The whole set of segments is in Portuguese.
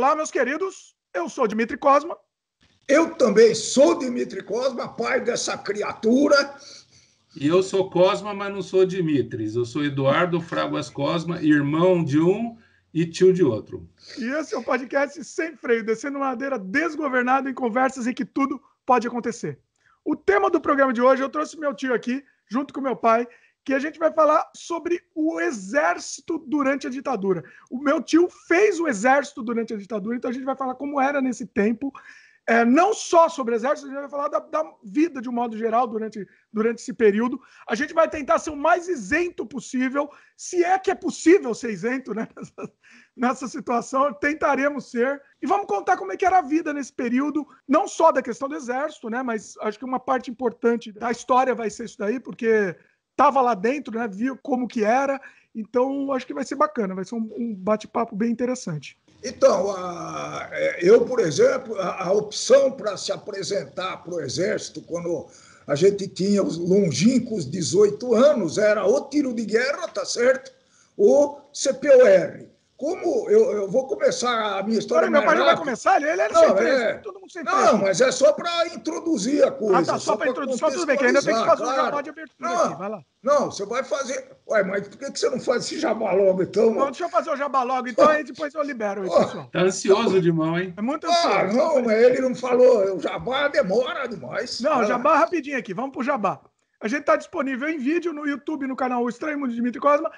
Olá, meus queridos. Eu sou Dmitry Cosma. Eu também sou Dmitry Cosma, pai dessa criatura. E eu sou Cosma, mas não sou Dimitris. Eu sou Eduardo Fraguas Cosma, irmão de um e tio de outro. E esse é o podcast Sem Freio, descendo uma ladeira desgovernada em conversas em que tudo pode acontecer. O tema do programa de hoje, eu trouxe meu tio aqui, junto com meu pai, que a gente vai falar sobre o exército durante a ditadura. O meu tio fez o exército durante a ditadura, então a gente vai falar como era nesse tempo. Não só sobre o exército, a gente vai falar da vida de um modo geral durante esse período. A gente vai tentar ser o mais isento possível, se é que é possível ser isento, né? Nessa situação, tentaremos ser. E vamos contar como é que era a vida nesse período, não só da questão do exército, né? Mas acho que uma parte importante da história vai ser isso daí, porque estava lá dentro, né? Viu como que era. Então, acho que vai ser bacana, vai ser um bate-papo bem interessante. Então, eu, por exemplo, a opção para se apresentar para o Exército, quando a gente tinha os longínquos 18 anos, era ou tiro de guerra, tá certo? Ou CPOR. Como eu vou começar a minha história. Meu pai já vai começar? Ele era sem freio, todo mundo sem freio. Não, mas é só para introduzir a coisa. Tá, só para introduzir, tudo bem, que ainda tem que fazer um jabá de abertura aqui, vai lá. Não, você vai fazer... Ué, mas por que você não faz esse jabá logo, então? Não, deixa eu fazer o jabá logo, então, aí depois eu libero aí, pessoal. Tá ansioso de mão, hein? É muito ansioso. Não, mas ele não falou, o jabá demora demais. Não, jabá rapidinho aqui, vamos pro jabá. A gente tá disponível em vídeo no YouTube, no canal O Estranho Mundo de Dmitry Cosma,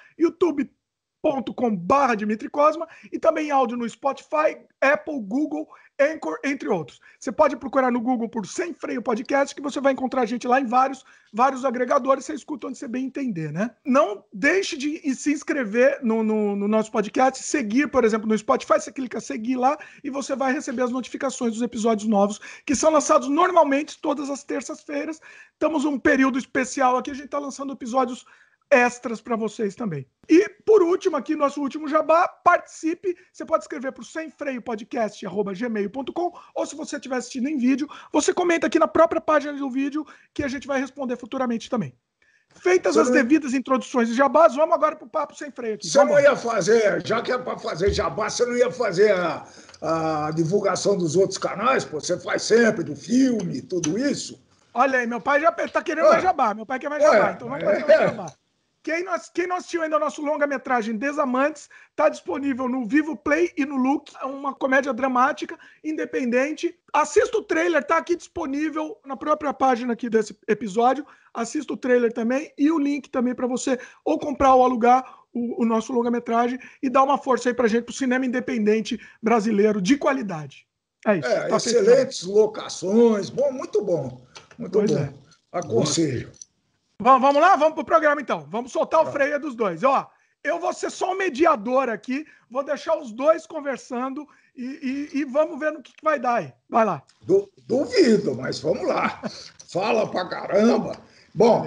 youtube.com/Dmitry Cosma, e também áudio no Spotify, Apple, Google, Anchor, entre outros. Você pode procurar no Google por Sem Freio Podcast, que você vai encontrar a gente lá em vários agregadores, você escuta onde você bem entender, né? Não deixe de se inscrever no nosso podcast, seguir, por exemplo, no Spotify, você clica seguir lá e você vai receber as notificações dos episódios novos, que são lançados normalmente todas as terças-feiras. Estamos num período especial aqui, a gente está lançando episódios extras para vocês também. E, por último, aqui, nosso último jabá, participe. Você pode escrever para o semfreiopodcast@gmail.com, ou se você estiver assistindo em vídeo, você comenta aqui na própria página do vídeo, que a gente vai responder futuramente também. Feitas as devidas introduções de jabás, vamos agora para o Papo Sem Freio aqui. Você não ia fazer, já que é para fazer jabá, você não ia fazer a divulgação dos outros canais? Pô, você faz sempre, do filme, tudo isso? Olha aí, meu pai já está querendo mais jabá. Meu pai quer mais jabá, então vamos fazer mais jabá. Quem não assistiu ainda ao nosso longa-metragem Desamantes, está disponível no Vivo Play e no Look, uma comédia dramática, independente. Assista o trailer, está aqui disponível na própria página aqui desse episódio. Assista o trailer também e o link também para você ou comprar ou alugar o nosso longa-metragem e dar uma força aí para a gente, para o cinema independente brasileiro de qualidade. É isso. Tá excelentes locações, muito bom. Muito pois bom. Aconselho. Vamos lá? Vamos pro programa, então. Vamos soltar o freio dos dois. Ó, eu vou ser só um mediador aqui, vou deixar os dois conversando e vamos ver no que vai dar aí. Vai lá. Duvido, mas vamos lá. Fala pra caramba. Bom,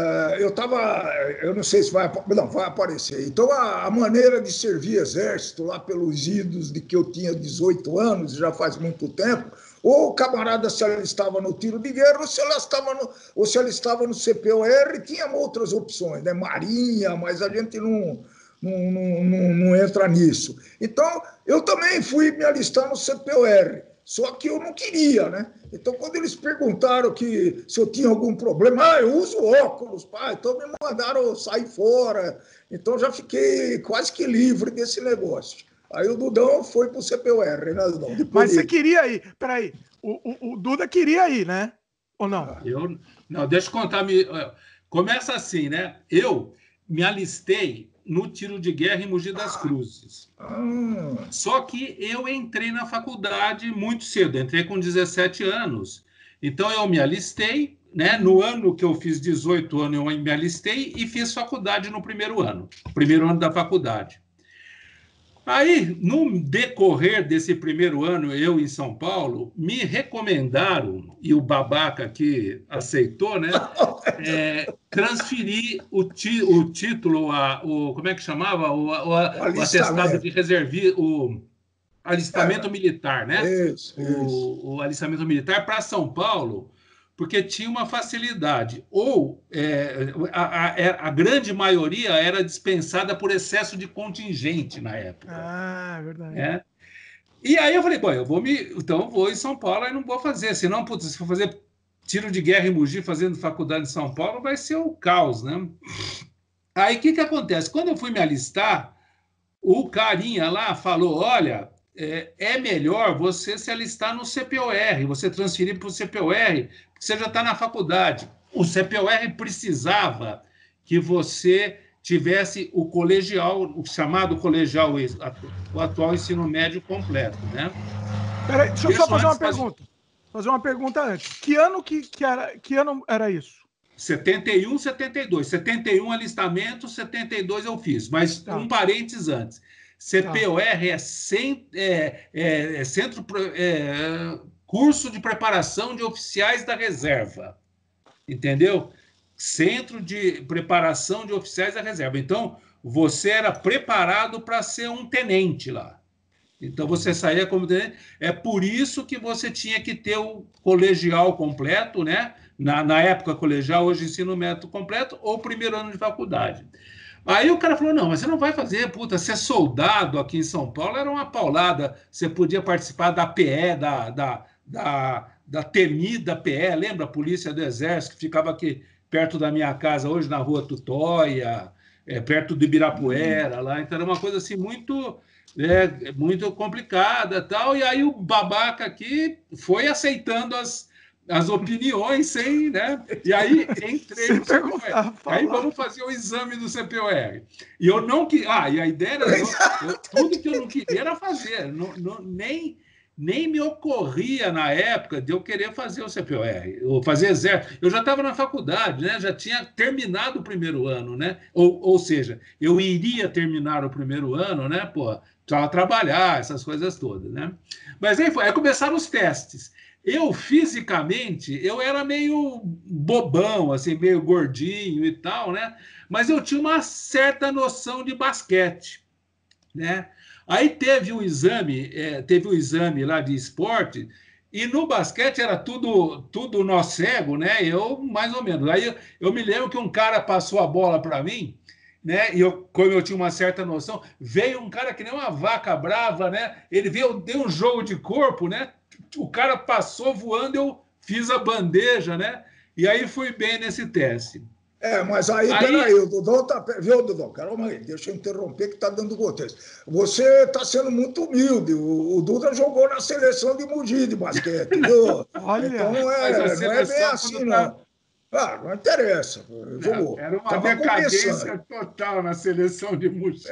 eu não sei se vai aparecer. Então, a maneira de servir exército lá pelos idos de que eu tinha 18 anos, já faz muito tempo, ou o camarada, se ele estava no tiro de guerra, ou se ele estava no CPOR, tinha outras opções, né? Marinha, mas a gente não entra nisso. Então, eu também fui me alistar no CPOR, só que eu não queria, né? Então, quando eles perguntaram se eu tinha algum problema, eu uso óculos, então me mandaram sair fora. Então, já fiquei quase que livre desse negócio. Aí o Dudão foi pro CPOR, né? Mas você queria ir, peraí, o Duda queria ir, né? Ou não? Não, deixa eu contar. Começa assim, né? Eu me alistei no tiro de guerra em Mogi das Cruzes. Só que eu entrei na faculdade muito cedo, entrei com 17 anos. Então eu me alistei, né? No ano que eu fiz 18 anos, eu me alistei e fiz faculdade no primeiro ano da faculdade. Aí, no decorrer desse primeiro ano, eu em São Paulo, me recomendaram, e o babaca que aceitou, né, transferir o título, como é que chamava? O atestado de reservista, o alistamento militar, né? Isso. O alistamento militar para São Paulo, porque tinha uma facilidade. Ou a grande maioria era dispensada por excesso de contingente na época. Ah, é verdade. E aí eu falei, bom, então eu vou em São Paulo e não vou fazer, senão, putz, se for fazer tiro de guerra em Mogi fazendo faculdade em São Paulo, vai ser o caos, né? Aí o que acontece? Quando eu fui me alistar, o carinha lá falou, olha, é melhor você se alistar no CPOR, você transferir para o CPOR, porque você já está na faculdade. O CPOR precisava que você tivesse o colegial, o chamado colegial, o atual ensino médio completo, né? Peraí, deixa eu só fazer uma pergunta. Fazer uma pergunta antes. Que ano era isso? 71, 72. 71 alistamento, 72 eu fiz. Mas um parênteses antes. CPOR curso de preparação de oficiais da reserva. Entendeu? Centro de preparação de oficiais da reserva. Então, você era preparado para ser um tenente lá. Então, você saía como tenente. É por isso que você tinha que ter o colegial completo, né? Na época, colegial, hoje ensino médio completo, ou primeiro ano de faculdade. Aí o cara falou, não, mas você não vai fazer, puta, ser soldado aqui em São Paulo era uma paulada, você podia participar da PE, da temida PE, lembra? A Polícia do Exército, que ficava aqui perto da minha casa, hoje na Rua Tutóia, perto do Ibirapuera, lá, então era uma coisa assim muito complicada, tal, e aí o babaca aqui foi aceitando as opiniões sem, né? E aí entrei no CPOR. Aí vamos fazer o exame do CPOR. E eu não queria. E a ideia era. Tudo que eu não queria era fazer. Nem me ocorria na época de eu querer fazer o CPOR, ou fazer exército. Eu já estava na faculdade, né? Já tinha terminado o primeiro ano, né? Ou seja, eu iria terminar o primeiro ano, né? Pô, precisava trabalhar, essas coisas todas, né? Mas aí começaram os testes. Eu, fisicamente, eu era meio bobão, assim, meio gordinho e tal, né? Mas eu tinha uma certa noção de basquete, né? Aí teve um exame lá de esporte, e no basquete era tudo nó cego, né? Eu, mais ou menos. Aí eu me lembro que um cara passou a bola para mim, né? E como eu tinha uma certa noção, veio um cara que nem uma vaca brava, né? Ele deu um jogo de corpo, né? O cara passou voando, eu fiz a bandeja, né? E aí fui bem nesse teste. Mas peraí, o Dudão tá... Viu, Dudão? Calma aí, deixa eu interromper que tá dando contexto. Você está sendo muito humilde. O Duda jogou na seleção de Mogi de basquete, viu? Olha, então não é bem assim, não. Não interessa. Jogou. Era uma decadência total na seleção de Mogi.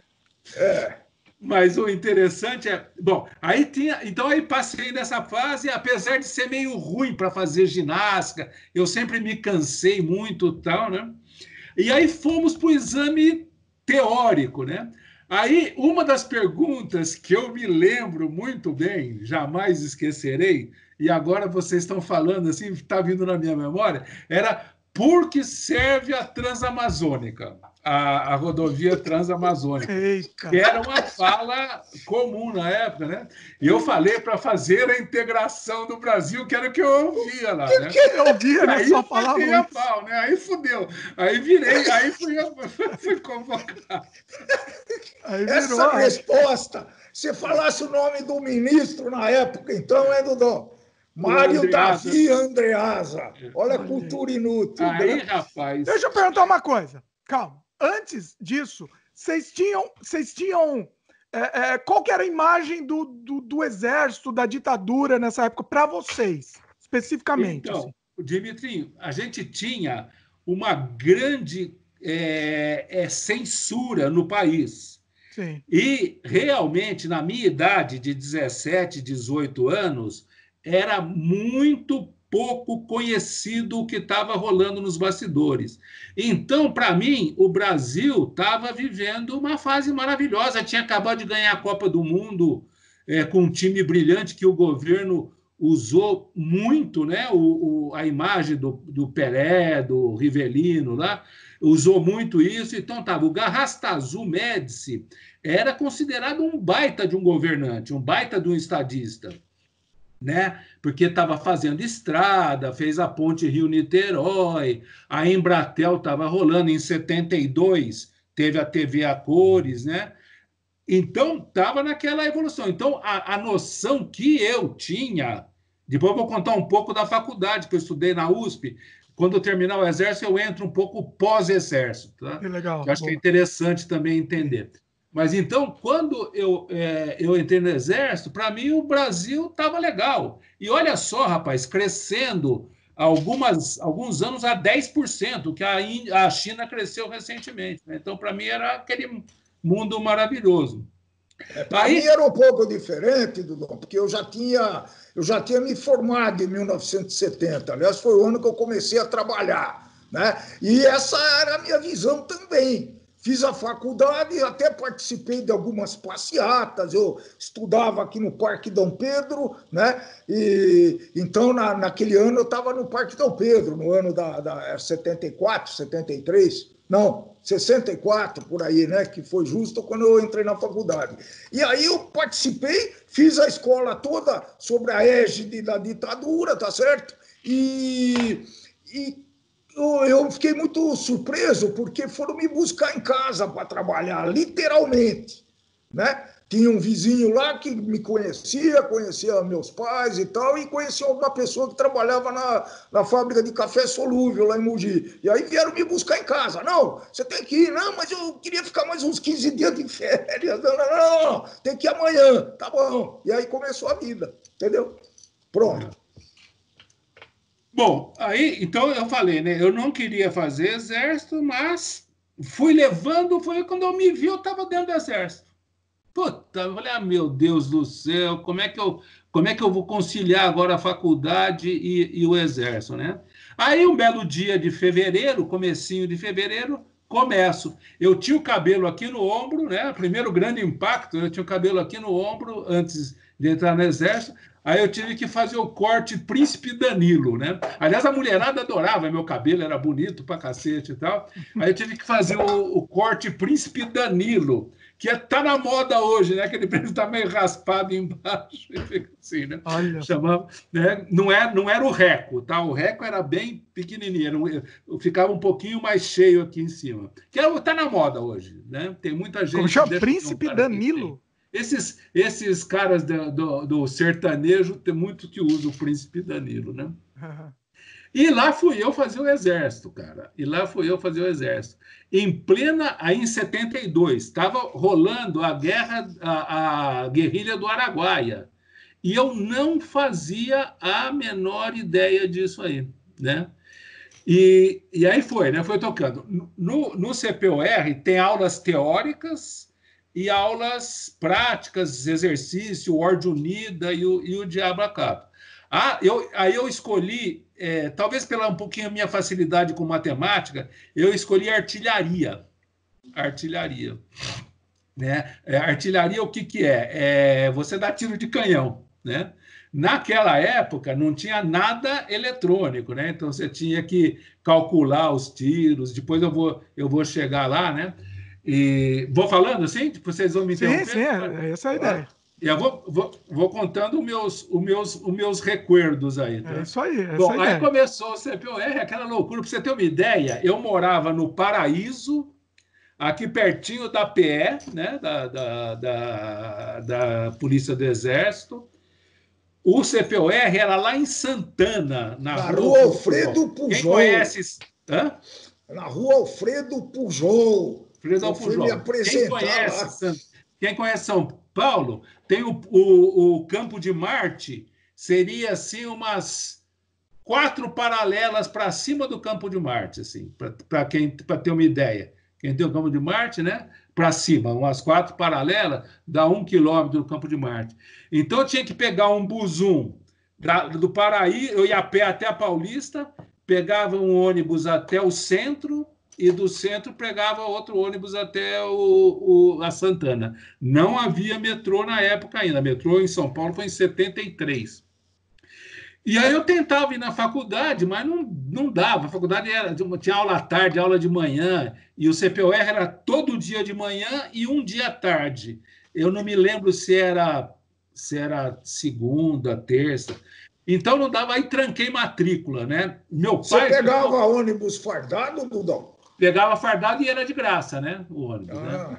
Mas o interessante é... Bom, então aí passei nessa fase, apesar de ser meio ruim para fazer ginástica, eu sempre me cansei muito e tal, né? E aí fomos para o exame teórico, né? Aí uma das perguntas que eu me lembro muito bem, jamais esquecerei, e agora vocês estão falando assim, está vindo na minha memória, era por que serve a Transamazônica? A rodovia Transamazônica, que era uma fala comum na época, né? E eu falei para fazer a integração do Brasil, que era o que eu ouvia lá, né? Eu ouvia, né? Aí só eu falava a pau, né? Aí fudeu. Aí virei, aí fui convocado. Essa resposta, se falasse o nome do ministro na época, então, Dudão? Mário Davi Andreasa. Olha a cultura inútil. Aí, né? Rapaz... Deixa eu perguntar uma coisa. Calma. Antes disso, vocês tinham qual que era a imagem do exército, da ditadura nessa época, para vocês, especificamente? Então, Dimitrinho, a gente tinha uma grande censura no país. Sim. E, realmente, na minha idade de 17, 18 anos, era muito pouco conhecido o que estava rolando nos bastidores. Então, para mim, o Brasil estava vivendo uma fase maravilhosa. Tinha acabado de ganhar a Copa do Mundo com um time brilhante que o governo usou muito, né? A imagem do Pelé, do Rivelino lá, usou muito isso. Então, o Garrastazu Médici era considerado um baita de um governante, um baita de um estadista, né? Porque estava fazendo estrada, fez a ponte Rio-Niterói, a Embratel estava rolando em 72, teve a TV a cores, né? Então, estava naquela evolução. Então, a noção que eu tinha... Depois eu vou contar um pouco da faculdade que eu estudei na USP. Quando eu terminar o Exército, eu entro um pouco pós-Exército. Tá? Que legal. Que eu acho que é interessante também entender. Mas, então, quando eu entrei no Exército, para mim, o Brasil estava legal. E olha só, rapaz, crescendo alguns anos a 10%, que a China cresceu recentemente. Né? Então, para mim, era aquele mundo maravilhoso. Para mim era um pouco diferente, Dudão, porque eu já tinha me formado em 1970. Aliás, foi o ano que eu comecei a trabalhar. Né? E essa era a minha visão também. Fiz a faculdade, até participei de algumas passeatas, eu estudava aqui no Parque Dom Pedro, né? E então, naquele ano, eu estava no Parque Dom Pedro, no ano da 74, 73, não, 64, por aí, né? Que foi justo quando eu entrei na faculdade. E aí eu participei, fiz a escola toda sobre a égide da ditadura, tá certo? E eu fiquei muito surpreso, porque foram me buscar em casa para trabalhar, literalmente. Né? Tinha um vizinho lá que me conhecia meus pais e tal, e conhecia uma pessoa que trabalhava na fábrica de café solúvel lá em Mogi. E aí vieram me buscar em casa. Não, você tem que ir. Não, mas eu queria ficar mais uns 15 dias de férias. Não, tem que ir amanhã. Tá bom. E aí começou a vida, entendeu? Pronto. Bom, aí, então eu falei, né? Eu não queria fazer exército, mas fui levando, foi quando eu me vi, eu estava dentro do exército. Puta, eu falei, meu Deus do céu, como é que eu vou conciliar agora a faculdade e o exército, né? Aí, um belo dia de fevereiro, comecinho de fevereiro, começo. Eu tinha o cabelo aqui no ombro, né? Primeiro grande impacto, eu tinha o cabelo aqui no ombro antes de entrar no exército. Aí eu tive que fazer o corte Príncipe Danilo, né? Aliás, a mulherada adorava, meu cabelo era bonito pra cacete e tal. Aí eu tive que fazer o corte Príncipe Danilo, que tá na moda hoje, né? Aquele preço tá meio raspado embaixo, e fica assim, né? Olha. Chamava, né? Não era o reco, tá? O reco era bem pequenininho, ficava um pouquinho mais cheio aqui em cima. Que tá na moda hoje, né? Tem muita gente... Como chama? Príncipe Danilo? Esses caras do sertanejo tem muito que usam o Príncipe Danilo, né? E lá fui eu fazer o exército, cara. Aí em 72, estava rolando a guerrilha do Araguaia. E eu não fazia a menor ideia disso aí, né? E aí foi, né? Foi tocando. No CPOR tem aulas teóricas e aulas práticas, exercício, ordem unida e o diabo a quatro. Aí eu escolhi, talvez pela um pouquinho a minha facilidade com matemática, eu escolhi artilharia. Artilharia. Né? Artilharia, o que é? Você dá tiro de canhão, né? Naquela época não tinha nada eletrônico, né? Então você tinha que calcular os tiros, depois eu vou chegar lá, né? E vou falando assim, vocês vão me interromper? Sim, essa é a ideia. Eu vou contando os meus recuerdos aí. Tá? É isso aí. Bom, aí começou o CPOR, aquela loucura. Para você ter uma ideia, eu morava no Paraíso, aqui pertinho da PE, né, da Polícia do Exército. O CPOR era lá em Santana, na rua Alfredo Pujol. Quem conhece... Hã? Na rua Alfredo Pujol. Quem conhece São Paulo, tem o Campo de Marte, seria assim umas 4 paralelas para cima do Campo de Marte, assim, para ter uma ideia. Quem tem o Campo de Marte, né? Para cima, umas 4 paralelas, dá 1 quilômetro do Campo de Marte. Então eu tinha que pegar um busum do Paraíso, eu ia a pé até a Paulista, pegava um ônibus até o centro, e do centro pegava outro ônibus até a Santana. Não havia metrô na época ainda. Metrô em São Paulo foi em 73. E aí eu tentava ir na faculdade, mas não dava. A faculdade tinha aula à tarde, aula de manhã, e o CPOR era todo dia de manhã e um dia à tarde. Eu não me lembro se era segunda, terça. Então não dava, aí tranquei matrícula, né? Meu pai... Você pegava ônibus fardado, Dudão? Pegava fardado e era de graça, né? O ônibus, né?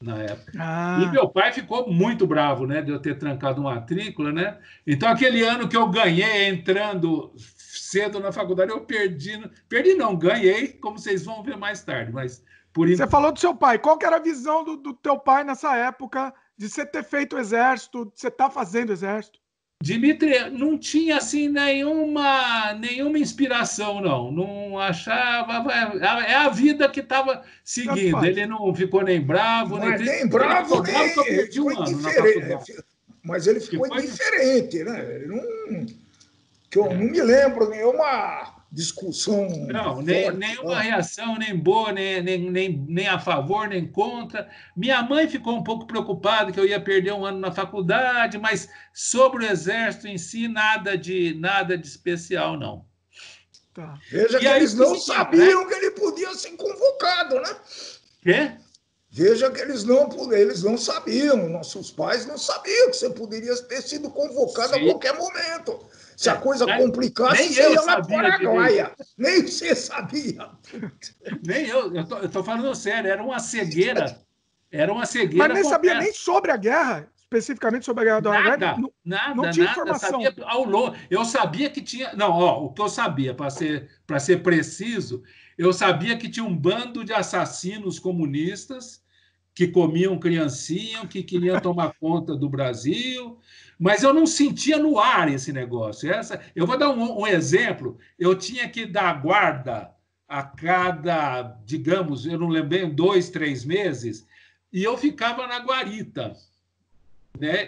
na época. E meu pai ficou muito bravo, né, de eu ter trancado matrícula, né? Então, aquele ano que eu ganhei entrando cedo na faculdade, eu perdi não, ganhei, como vocês vão ver mais tarde, mas Você falou do seu pai. Qual que era a visão do teu pai nessa época de você ter feito o exército, de você estar fazendo exército? Dimitri não tinha assim nenhuma inspiração, não achava, é a vida que estava seguindo. Ele não ficou nem bravo, nem triste. Nem bravo, nem eu perdi um ano na faculdade. Mas ele ficou indiferente, né? Que eu não me lembro nenhuma discussão. Não, nenhuma reação, nem boa, nem a favor, nem contra. Minha mãe ficou um pouco preocupada que eu ia perder um ano na faculdade, mas sobre o exército em si, nada de especial, não. Tá. Veja que eles não sabiam que ele podia ser convocado, né? Quê? Veja que eles não sabiam, nossos pais não sabiam que você poderia ter sido convocado a qualquer momento. Se a coisa complicasse, você ia lá para a Paraguaia. Nem você sabia. Nem eu estou falando sério, era uma cegueira. Mas nem sabia nem sobre a guerra, especificamente sobre a guerra do Araguaia. Não tinha informação. Eu sabia que tinha. Não, o que eu sabia, para ser preciso, eu sabia que tinha um bando de assassinos comunistas que comiam criancinha, que queriam tomar conta do Brasil. Mas eu não sentia no ar esse negócio. Eu vou dar um exemplo. Eu tinha que dar guarda a cada, digamos, eu não lembrei, 2, 3 meses, e eu ficava na guarita. Né?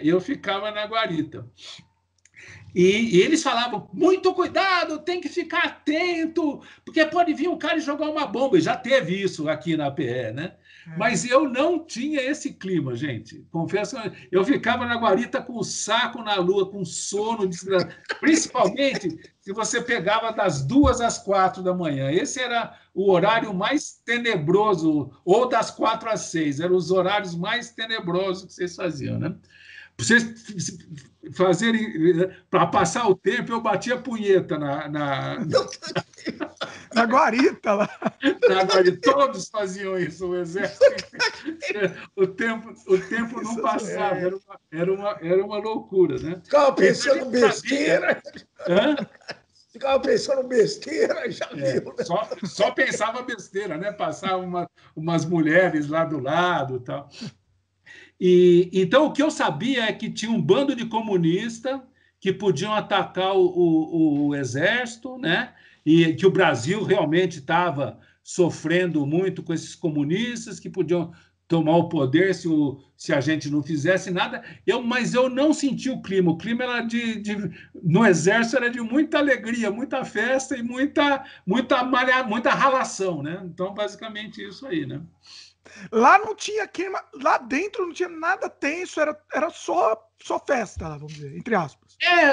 E eles falavam, muito cuidado, tem que ficar atento, porque pode vir um cara e jogar uma bomba. E já teve isso aqui na PE, né? Mas eu não tinha esse clima, gente. Confesso que eu ficava na guarita com o saco na lua, com sono, principalmente se você pegava das 2 às 4 da manhã. Esse era o horário mais tenebroso, ou das 4 às 6. Eram os horários mais tenebrosos que vocês faziam, né? Para vocês fazerem, para passar o tempo, eu batia punheta na guarita lá. Na guarita, todos faziam isso, o exército. O tempo não passava, era uma loucura, né? Ficava pensando besteira. Ficava pensando besteira, já viu. Né? Só pensava besteira, né? Passava umas mulheres lá do lado e tal. Então, o que eu sabia é que tinha um bando de comunistas que podiam atacar o exército, né? E que o Brasil realmente estava sofrendo muito com esses comunistas, que podiam tomar o poder se a gente não fizesse nada. Mas eu não senti o clima. O clima era no exército era de muita alegria, muita festa e muita ralação, né? Então, basicamente, isso aí, né? Lá não tinha queima, lá dentro não tinha nada tenso, era só festa, vamos dizer, entre aspas.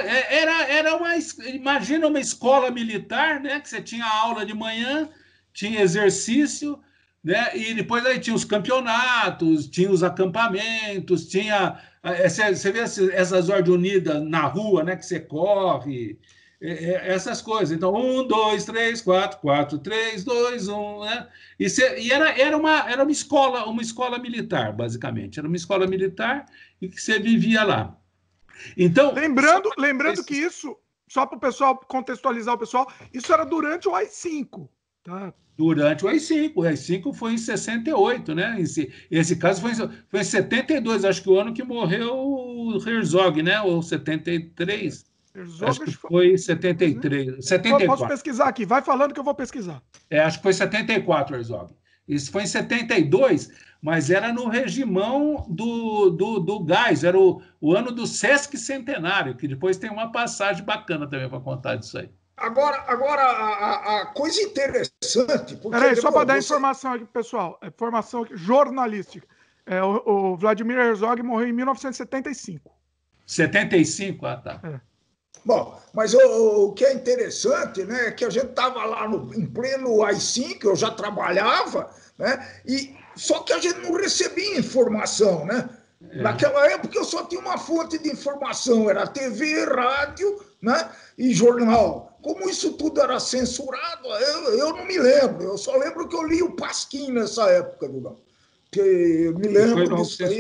Imagina uma escola militar, né? Que você tinha aula de manhã, tinha exercício, né? E depois aí tinha os campeonatos, tinha os acampamentos, tinha. Você vê essas ordens unidas na rua, né? Que você corre. Essas coisas. Então, 1, 2, 3, 4, 4, 3, 2, 1, né? E era uma escola militar, basicamente. Era uma escola militar e que você vivia lá. Então, lembrando que isso, só para o pessoal contextualizar o pessoal, isso era durante o AI-5, tá? Durante o AI-5. O AI-5 foi em 68, né? Esse caso foi em 72, acho que o ano que morreu o Herzog, né? Ou 73. Acho que foi 73. 74. Posso pesquisar aqui, vai falando que eu vou pesquisar. Acho que foi 74, Herzog. Isso foi em 72, mas era no regimão do gás, era o ano do Sesc Centenário, que depois tem uma passagem bacana também para contar disso aí. Agora a coisa interessante... Peraí, só para dar informação aqui, pessoal, informação jornalística. O Vladimir Herzog morreu em 1975. 75? Ah, tá. Bom, mas o que é interessante, né, é que a gente estava lá em pleno AI-5, eu já trabalhava, né, só que a gente não recebia informação, né? Naquela época eu só tinha uma fonte de informação, era TV, rádio, né, e jornal. Como isso tudo era censurado, eu não me lembro, eu só lembro que eu li o Pasquim nessa época, Dugão. que eu me lembro disso aí.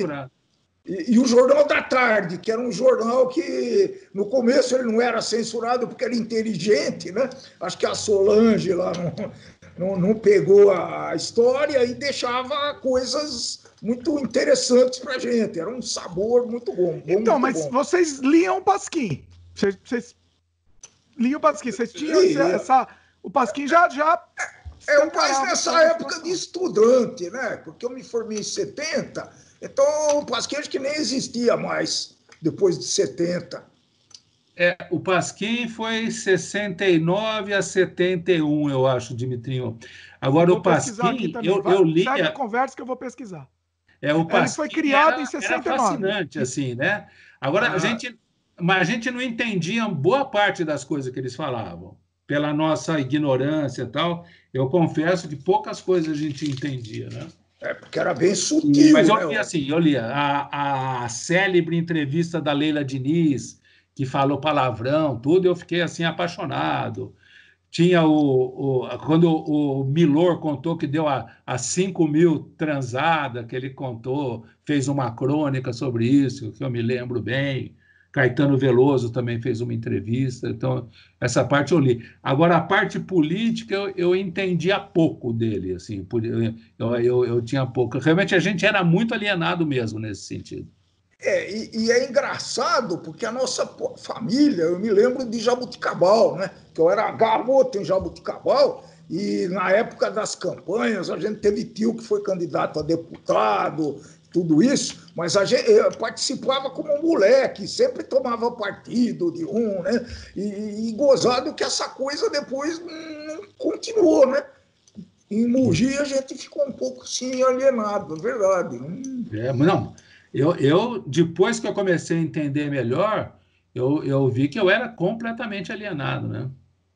E o Jornal da Tarde, que era um jornal que, no começo, ele não era censurado porque era inteligente, né? Acho que a Solange lá não pegou a história e deixava coisas muito interessantes para a gente. Era um sabor muito bom. Então, muito mas bom. Vocês liam o Pasquim. Vocês liam o Pasquim. Vocês tinham o Pasquim já mas nessa época de estudante, né? Porque eu me formei em 70, então o Pasquim acho que nem existia mais depois de 70. O Pasquim foi 69 a 71, eu acho, Dimitrinho. Agora, o Pasquim, eu li... Segue a conversa que eu vou pesquisar. O Pasquim ele foi criado em 69. Era fascinante, assim, né? Agora, a gente não entendia boa parte das coisas que eles falavam. Pela nossa ignorância e tal, eu confesso que poucas coisas a gente entendia, né? Porque era bem sutil. Mas eu li a célebre entrevista da Leila Diniz, que falou palavrão, tudo, eu fiquei assim apaixonado. Tinha quando o Milor contou que deu a 5.000 transada, que ele contou, fez uma crônica sobre isso, que eu me lembro bem. Caetano Veloso também fez uma entrevista, então essa parte eu li. Agora, a parte política eu entendia pouco dele, assim, eu tinha pouco. Realmente a gente era muito alienado mesmo nesse sentido. E é engraçado, porque a nossa família, eu me lembro de Jabuticabal, né? Que eu era garoto em Jabuticabal, e na época das campanhas a gente teve tio que foi candidato a deputado, tudo isso, mas eu participava como moleque, sempre tomava partido de um, né? E gozado que essa coisa depois não continuou, né? Em Mogi a gente ficou um pouco assim alienado, é verdade. Não, eu depois que eu comecei a entender melhor, eu vi que eu era completamente alienado, né?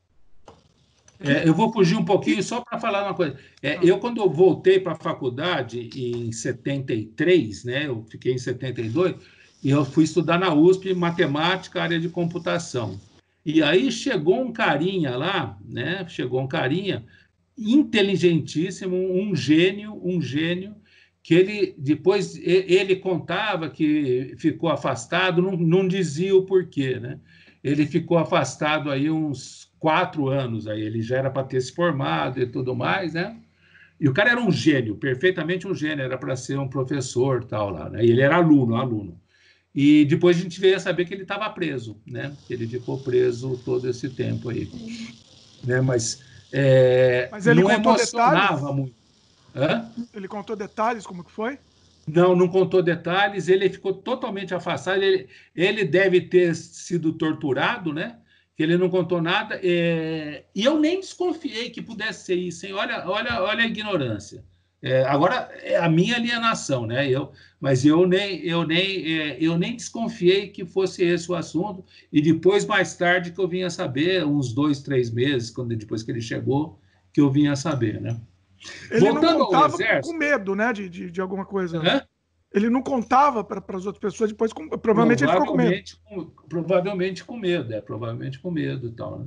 Eu vou fugir um pouquinho só para falar uma coisa. Quando eu voltei para a faculdade em 73, né, eu fiquei em 72, e eu fui estudar na USP matemática, área de computação. E aí chegou um carinha lá, né, inteligentíssimo, um gênio, que ele contava que ficou afastado, não dizia o porquê, né? Ele ficou afastado aí uns 4 anos, aí ele já era para ter se formado e tudo mais, né? E o cara era um gênio, perfeitamente um gênio, era para ser um professor tal lá, né? E ele era aluno. E depois a gente veio a saber que ele estava preso, né? Ele ficou preso todo esse tempo aí, né? Mas ele não contou emocionava detalhes? muito. Hã? Ele contou detalhes, como que foi? Não contou detalhes, ele ficou totalmente afastado, ele deve ter sido torturado, né? Que ele não contou nada, e eu nem desconfiei que pudesse ser isso, hein? Olha a ignorância. Agora é a minha alienação, né? Mas eu nem desconfiei que fosse esse o assunto, e depois, mais tarde, que eu vinha saber, uns 2, 3 meses, depois que ele chegou, que eu vinha saber, né? Ele Voltando não contava ao exército, com medo, né, de alguma coisa. Né? Ele não contava para as outras pessoas, depois provavelmente ele ficou com medo. Provavelmente com medo, provavelmente com medo e tal, né?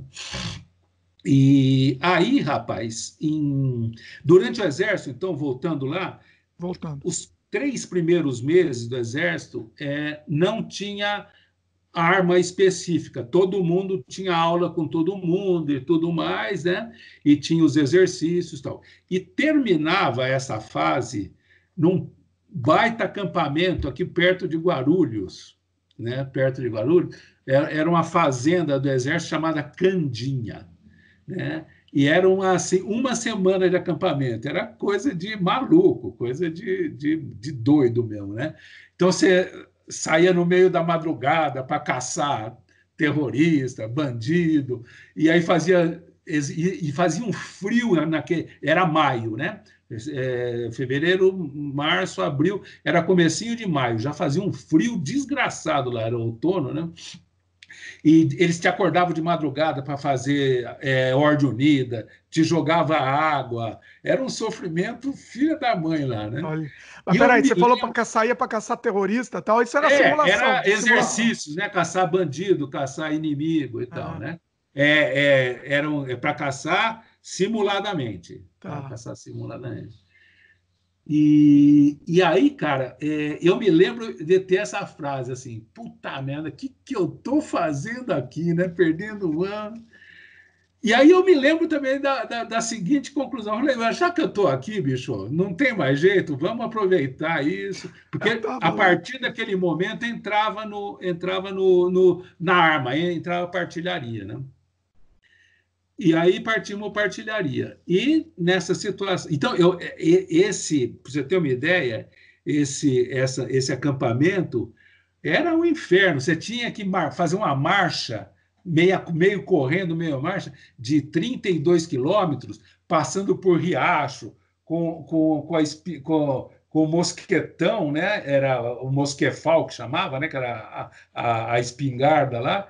E aí, rapaz, durante o exército, então, voltando lá, os 3 primeiros meses do exército não tinha arma específica, todo mundo tinha aula com todo mundo e tudo mais, né? E tinha os exercícios e tal. E terminava essa fase num baita acampamento aqui perto de Guarulhos, né? Perto de Guarulhos, era uma fazenda do exército chamada Candinha, né? E era assim, uma semana de acampamento, era coisa de maluco, coisa de doido mesmo, né? Então você saía no meio da madrugada para caçar terrorista, bandido, e aí fazia um frio, era maio, né? Fevereiro, março, abril, era comecinho de maio, já fazia um frio desgraçado lá, era outono, né? E eles te acordavam de madrugada para fazer ordem unida, te jogava água, era um sofrimento filha da mãe lá, né? Olha. Mas peraí, você falou para saía para caçar terrorista e tal, isso era simulação. Era exercícios, né? Caçar bandido, caçar inimigo e tal, né? Era para caçar simuladamente. Tá. Caçar simuladamente. E aí, cara, eu me lembro de ter essa frase assim, puta merda, o que eu tô fazendo aqui, né? Perdendo um ano. E aí eu me lembro também da seguinte conclusão. Eu falei, já que eu estou aqui, bicho, não tem mais jeito, vamos aproveitar isso. Porque Tá a bom. partir daquele momento na arma, entrava a partilharia, né? E aí partimos partilharia. E nessa situação. Então, para você ter uma ideia, esse acampamento era um inferno. Você tinha que fazer uma marcha, meio correndo, meio marcha, de 32 quilômetros, passando por riacho, com o mosquetão, né? Era o mosquefal que chamava, né? Que era a espingarda lá,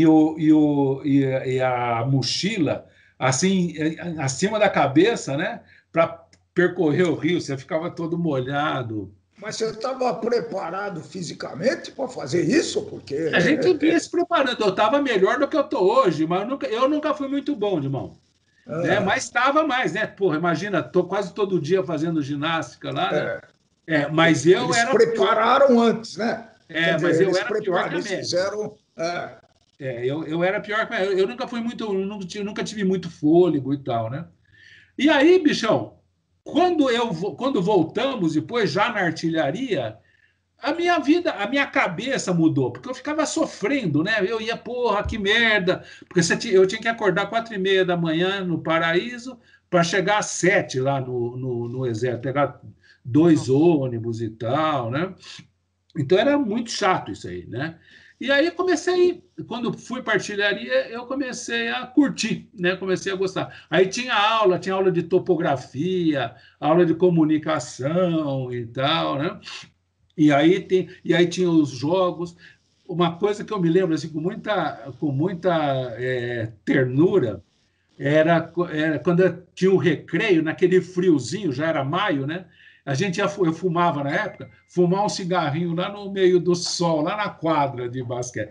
e a mochila assim, acima da cabeça, né? Para percorrer o rio, você ficava todo molhado. Mas você estava preparado fisicamente para fazer isso? Porque. A gente vinha se preparando. Eu estava melhor do que eu estou hoje, mas eu nunca fui muito bom, irmão. Né? Mas estava mais, né? Porra, imagina, estou quase todo dia fazendo ginástica lá, né? Mas eu eles era prepararam pior. Antes, né? Quer dizer, mas eu era pior que a média. Fizeram. Eu era pior que a média. Eu nunca fui muito, nunca tive muito fôlego e tal, né? E aí, bichão, quando voltamos depois, já na artilharia, a minha vida, a minha cabeça mudou, porque eu ficava sofrendo, né? Eu ia, porra, que merda, porque eu tinha que acordar 4h30 da manhã no Paraíso para chegar às 7 lá no Exército, pegar 2 ônibus e tal, né? Então era muito chato isso aí, né? E aí quando fui para artilharia, eu comecei a curtir, né? Comecei a gostar. Aí tinha aula de topografia, aula de comunicação e tal, né? E aí tinha os jogos. Uma coisa que eu me lembro assim, com muita ternura era quando tinha o recreio, naquele friozinho, já era maio, né? Eu fumava na época, fumar um cigarrinho lá no meio do sol, lá na quadra de basquete.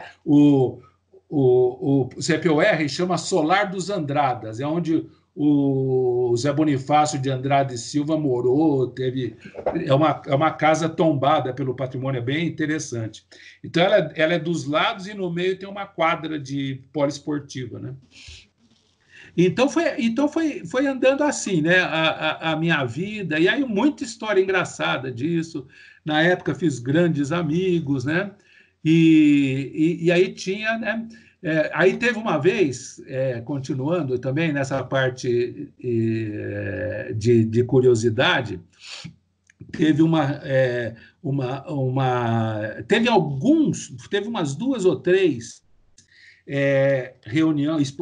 O CPOR chama Solar dos Andradas, é onde o Zé Bonifácio de Andrade Silva morou, é uma casa tombada pelo patrimônio, é bem interessante. Então, ela é dos lados e no meio tem uma quadra de poliesportiva, né? Então foi andando assim, né? A minha vida, e aí muita história engraçada disso. Na época fiz grandes amigos, né? E aí tinha, né? Aí teve uma vez, continuando também nessa parte de curiosidade, teve teve umas 2 ou 3 reuniões,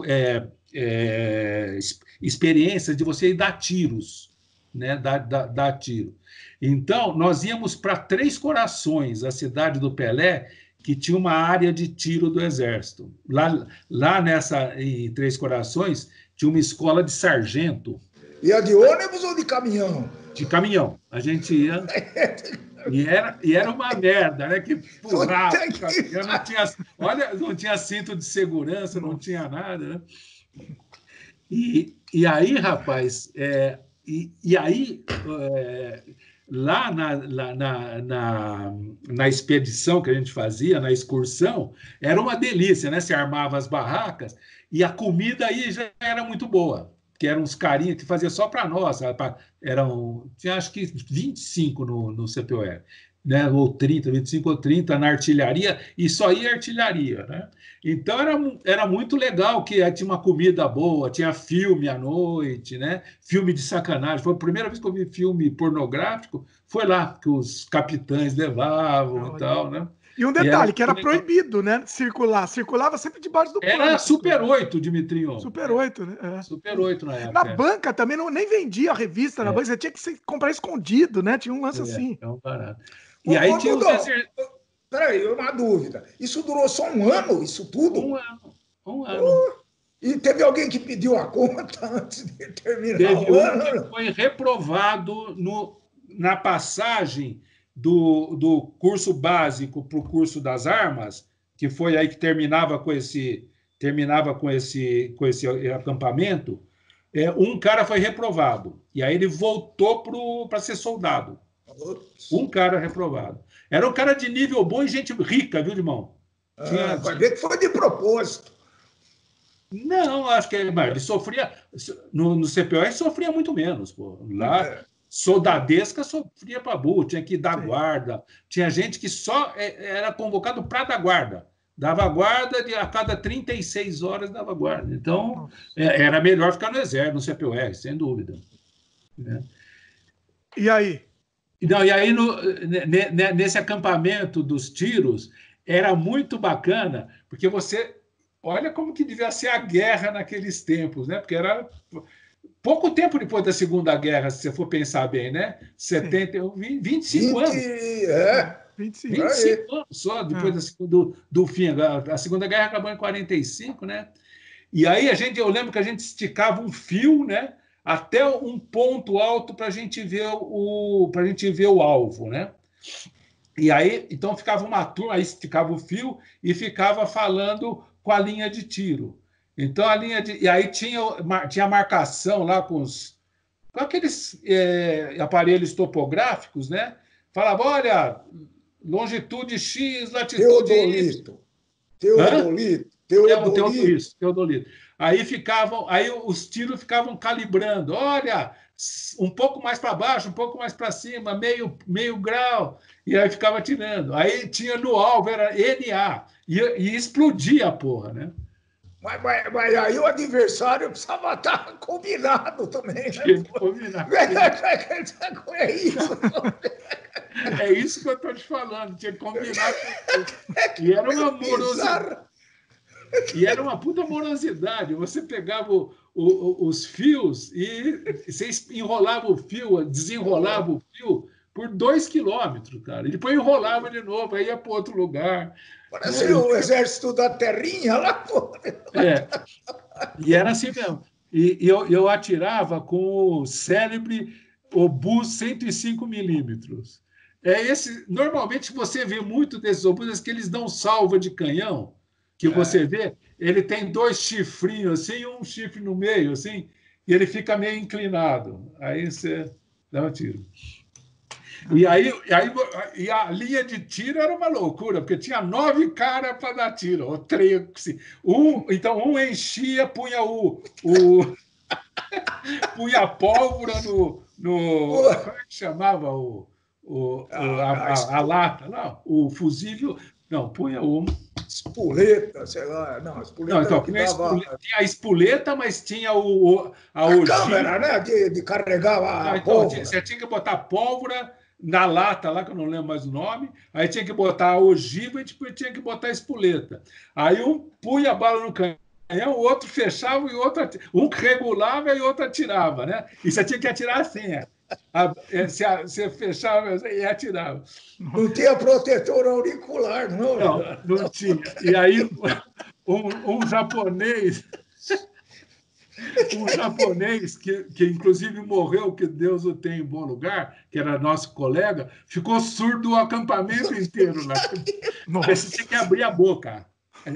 experiências de você ir dar tiros, né? Dar tiro. Então, nós íamos para Três Corações, a cidade do Pelé, que tinha uma área de tiro do Exército. Lá em Três Corações, tinha uma escola de sargento. Ia de ônibus ou de caminhão? De caminhão. A gente ia... E era uma merda, né? Que porrava. Não tinha cinto de segurança, não tinha nada, né? E aí, rapaz, lá na expedição que a gente fazia, na excursão, era uma delícia, né? Se armava as barracas e a comida aí já era muito boa, que eram uns carinhas que fazia só para nós, tinha acho que 25 no CPOR, né? Ou 30, 25 ou 30 na artilharia, e só ia artilharia, né? Então era muito legal, que tinha uma comida boa, tinha filme à noite, né? Filme de sacanagem. Foi a primeira vez que eu vi filme pornográfico, foi lá que os capitães levavam e tal, né? E um detalhe, que era proibido, né? Circulava sempre debaixo do pano. Era Super 8, Dimitrinho. Super 8, né? Super 8 na época. Na banca também nem vendia a revista, na banca você tinha que comprar escondido, né? Tinha um lance assim. É um barato. E aí tinha Peraí, uma dúvida. Isso durou só um ano, isso tudo? Um ano. E teve alguém que pediu a conta antes de terminar o ano? Que foi reprovado na passagem do curso básico para o curso das armas, que foi aí que terminava com esse acampamento. um cara foi reprovado. E aí ele voltou para ser soldado. Um cara reprovado. Era um cara de nível bom e gente rica, viu, irmão? Vai ver que foi de propósito. Não, acho que ele sofria. No CPO ele sofria muito menos. Pô. Lá, soldadesca sofria para burro, tinha que dar guarda. Tinha gente que só era convocado para dar guarda. Dava guarda a cada 36 horas, dava guarda. Então, era melhor ficar no exército, no CPUR, sem dúvida. Né? E aí? Não, e aí, nesse acampamento dos tiros, era muito bacana, porque você... Olha como que devia ser a guerra naqueles tempos, né? Porque era pouco tempo depois da Segunda Guerra, se você for pensar bem, né? 25 anos. 25 anos só depois do fim. A Segunda Guerra acabou em 45, né? E aí eu lembro que a gente esticava um fio, né? Até um ponto alto para a gente ver o alvo, né? E aí, então ficava uma turma, aí esticava o fio e ficava falando com a linha de tiro. Então e aí tinha marcação lá com aqueles aparelhos topográficos, né? Falava, olha, longitude X, latitude Y. Teodolito. Aí os tiros ficavam calibrando. Olha, um pouco mais para baixo, um pouco mais para cima, meio grau. E aí ficava tirando. Aí tinha no alvo, era NA. E explodia a porra, né? Mas aí o adversário precisava estar combinado também, né? Combinado. É isso. É isso que eu estou te falando. Tinha que combinar com... E era uma morosidade. E era uma puta morosidade. Você pegava os fios e você enrolava o fio, desenrolava o fio por 2 quilômetros, cara. E depois enrolava de novo, aí ia para outro lugar. Parece o exército da terrinha lá, pô. E era assim mesmo. E eu atirava com o célebre obus 105 milímetros. Normalmente você vê muito desses obus que eles dão salva de canhão, que você vê, ele tem 2 chifrinhos assim e um chifre no meio, assim, e ele fica meio inclinado. Aí você dá um tiro. E a linha de tiro era uma loucura, porque tinha 9 caras para dar tiro, ou 3. Então, um enchia, punha punha a pólvora no como é que chamava a lata? Não, o fusível. Não, punha o... Espoleta, sei lá. Não, espoleta não, então, tinha a espoleta, mas tinha a ogiva. Câmera, né? De carregar a pólvora. Você tinha que botar pólvora na lata lá, que eu não lembro mais o nome, aí tinha que botar a ogiva e depois tinha que botar a espoleta. Aí um punha a bala no canhão, o outro fechava e o outro um regulava e o outro atirava, né? E você tinha que atirar assim, você fechava e atirava. Não tinha protetor auricular, não. Não tinha. E aí um japonês... Um japonês que inclusive morreu, que Deus o tenha em bom lugar, que era nosso colega, ficou surdo o acampamento inteiro lá. Aí você tinha que abrir a boca.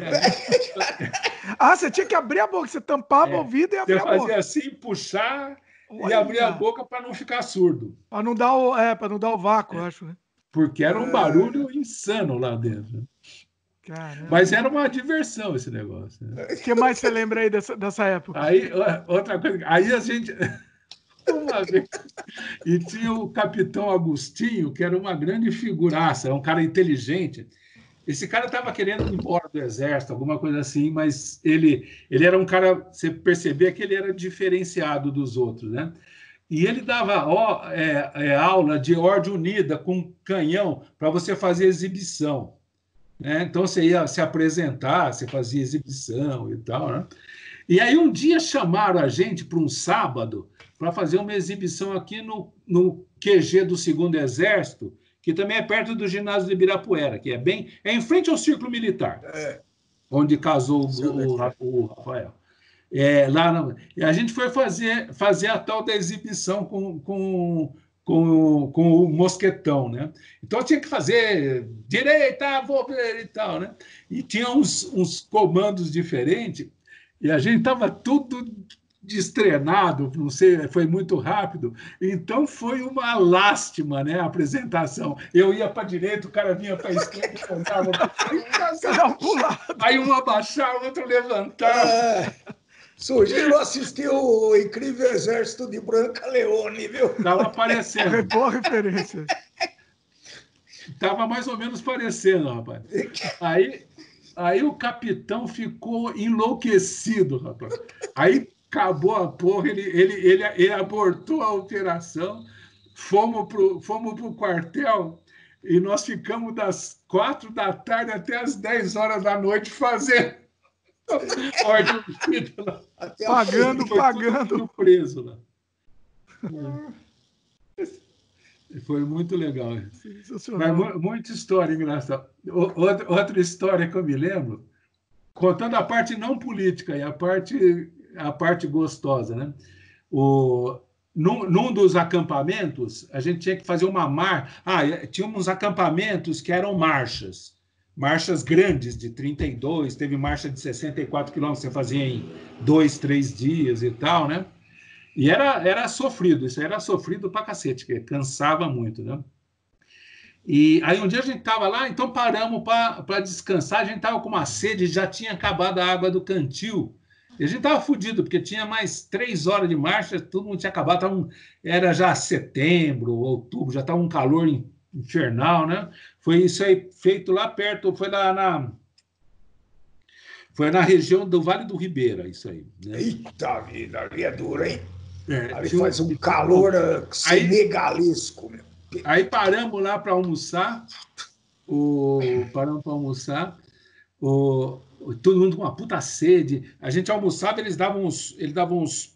Você tinha que abrir a boca, você tampava o ouvido e abria a boca. Você fazia assim, puxar e abrir a boca para não ficar surdo. Para não dar o vácuo, acho, né? Porque era um barulho insano lá dentro. Caramba. Mas era uma diversão esse negócio. Né? O que mais você lembra aí dessa época? Aí, outra coisa, aí a gente... Uma vez, e tinha o capitão Agostinho, que era uma grande figuraça, um cara inteligente. Esse cara estava querendo ir embora do exército, alguma coisa assim, mas ele era um cara, você percebia que ele era diferenciado dos outros, né? E ele dava aula de ordem unida com canhão para você fazer exibição. Né? Então, você ia se apresentar, você fazia exibição e tal. Né? E aí, um dia, chamaram a gente para um sábado para fazer uma exibição aqui no QG do 2º Exército, que também é perto do ginásio de Ibirapuera, que é em frente ao Círculo Militar, onde casou o Rafael. E a gente foi fazer a tal da exibição com o mosquetão, né? Então tinha que fazer direita, vou ver e tal, né? E tinha uns comandos diferentes e a gente estava tudo destreinado, não sei, foi muito rápido. Então foi uma lástima, né, a apresentação. Eu ia para a direita, o cara vinha para a esquerda, contava. Aí um abaixava, o outro levantava. Sugiro assistir o Incrível Exército de Branca Leone, viu? Estava aparecendo. É boa referência. Estava mais ou menos parecendo, rapaz. Aí o capitão ficou enlouquecido, rapaz. Aí acabou a porra, ele abortou a operação, fomos pro quartel e nós ficamos das 4 da tarde até as 10 horas da noite fazendo ordem lá. Pagando. Preso lá. Foi muito legal. Mas muita história engraçada. Outra história que eu me lembro, contando a parte não política e a parte gostosa, né? Num dos acampamentos, a gente tinha que fazer uma marcha. Tinha uns acampamentos que eram marchas grandes, de 32, teve marcha de 64 quilômetros, você fazia em 2, 3 dias e tal, né? E era sofrido, isso era sofrido pra cacete, porque cansava muito, né? E aí um dia a gente estava lá, então paramos para descansar, a gente estava com uma sede, já tinha acabado a água do cantil, e a gente estava fodido, porque tinha mais 3 horas de marcha, todo mundo tinha acabado, era já setembro, outubro, já estava um calor infernal, né? Foi isso aí, feito lá perto, foi na região do Vale do Ribeira, isso aí. Né? Eita vida, ali é duro, hein? Ali faz um calor senegalesco, meu. Aí paramos lá para almoçar, todo mundo com uma puta sede. A gente almoçava, eles davam uns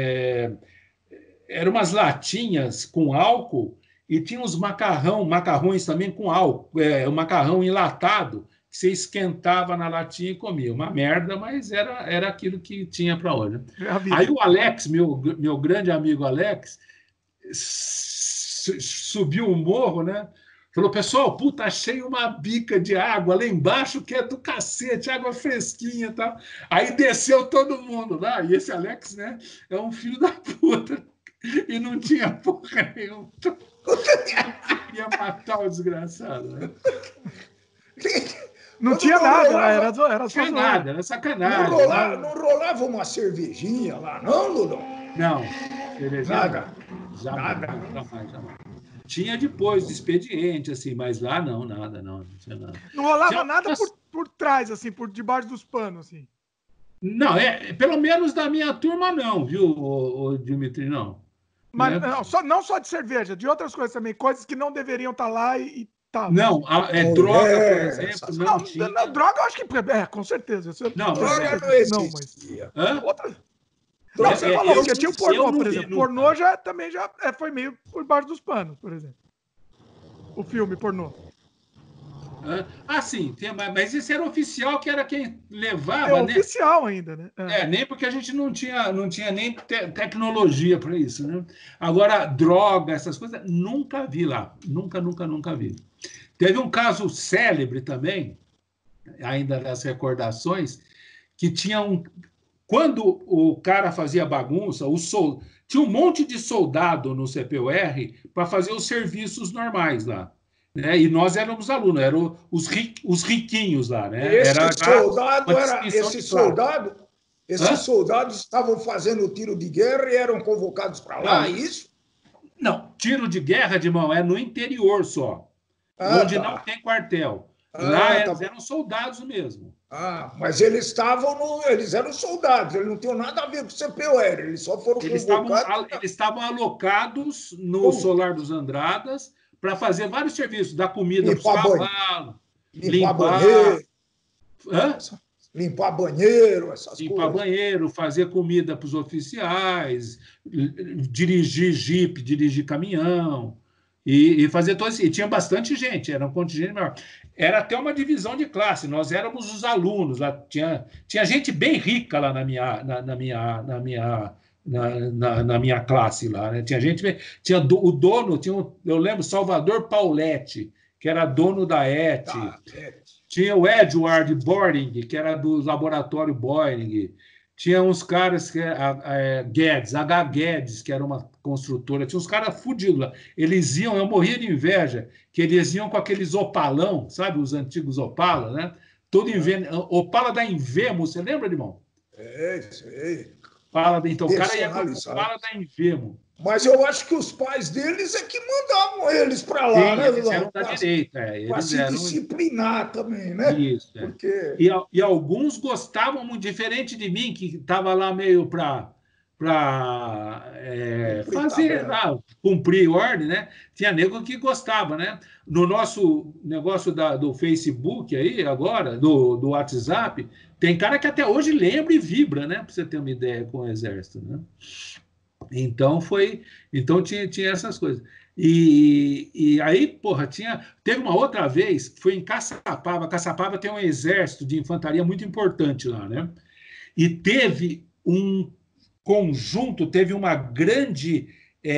eram umas latinhas com álcool e tinha uns macarrões também com álcool, um macarrão enlatado que você esquentava na latinha e comia. Uma merda, mas era aquilo que tinha para hoje. Aí o Alex, meu grande amigo Alex, subiu o morro, né? Falou, pessoal, puta, achei uma bica de água lá embaixo que é do cacete, água fresquinha e tal. Aí desceu todo mundo lá, e esse Alex, né, é um filho da puta, e não tinha porra nenhuma. Ia matar o desgraçado, né? Não tinha nada, era só nada, era sacanagem. Não rolava uma cervejinha lá, não, Lulão? Não. Nada. Jamais. Tinha depois de expediente, assim, mas lá não tinha nada. Não rolava nada por trás, assim, por debaixo dos panos, assim. Não, pelo menos da minha turma não, viu, o Dimitri, não. Mas não só de cerveja, de outras coisas também, coisas que não deveriam estar lá e tal. Não, droga, por exemplo, não tinha. Não, droga, eu acho que com certeza. Droga não existia. Não, você falou que tinha o pornô, por exemplo. Pornô também foi meio por baixo dos panos, por exemplo. O filme pornô. Sim, mas esse era oficial, que era quem levava, né? Oficial ainda, né? Nem porque a gente não tinha nem tecnologia para isso, né? Agora, droga, essas coisas, nunca vi lá. Nunca vi. Teve um caso célebre também, ainda das recordações, que tinha quando o cara fazia bagunça, tinha um monte de soldado no CPUR para fazer os serviços normais lá. Né? E nós éramos alunos, eram os riquinhos lá. Né? Esses soldados estavam fazendo tiro de guerra e eram convocados para lá, é isso? Não, tiro de guerra, Dimão, é no interior só, onde não tem quartel. Lá eram soldados mesmo. Mas eles eram soldados, eles não tinham nada a ver com o CPUR, eles só foram convocados. Eles estavam alocados no Solar dos Andradas para fazer vários serviços, dar comida para os cavalos, limpar banheiro, essas coisas. Limpar banheiro, fazer comida para os oficiais, dirigir jipe, dirigir caminhão, e fazer todo isso. E tinha bastante gente, era um contingente maior. Era até uma divisão de classe, nós éramos os alunos, lá tinha gente bem rica lá na minha classe lá, né? Tinha o dono, eu lembro, Salvador Pauletti, que era dono da ET, tinha o Edward Boring, que era do laboratório Boring, Tinha uns caras, Guedes, H. Guedes, que era uma construtora, tinha uns caras fudidos lá. Eles iam, eu morria de inveja, que eles iam com aqueles opalão, sabe, os antigos Opala, né? Todo Opala da Invemo, você lembra, irmão? Sei. Então, o cara ia com Opala da Invemo. Mas eu acho que os pais deles é que mandavam eles para lá, sim, né? Eles eram da direita. Para se disciplinar também, né? Isso. Porque... E alguns gostavam muito, diferente de mim, que estava lá meio para fazer, cumprir ordem, né? Tinha nego que gostava, né? No nosso negócio do Facebook aí, agora, do WhatsApp, tem cara que até hoje lembra e vibra, né? Para você ter uma ideia com o Exército, né? Então tinha essas coisas. E aí, porra, teve uma outra vez que foi em Caçapava. Caçapava tem um exército de infantaria muito importante lá, né? E teve um conjunto, teve um grande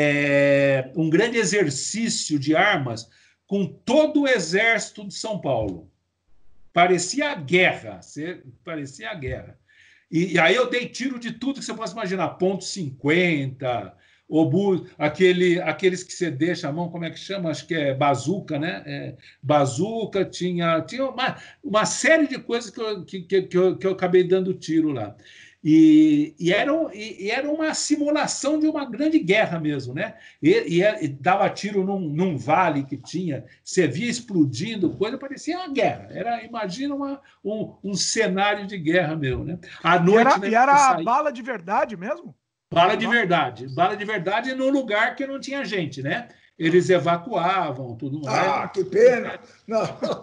exercício de armas com todo o exército de São Paulo. Parecia a guerra. Parecia a guerra. E aí eu dei tiro de tudo que você possa imaginar, .50, obus, aqueles que você deixa a mão, como é que chama? Acho que é bazuca, né? Bazuca, tinha uma série de coisas que eu acabei dando tiro lá. E era uma simulação de uma grande guerra mesmo, né? E dava tiro num vale que tinha, você via explodindo, coisa, parecia uma guerra. Imagina um cenário de guerra mesmo, né? À noite, e era bala de verdade mesmo? Bala de verdade no lugar que não tinha gente, né? Eles evacuavam, tudo mais. Ah, que pena! Não.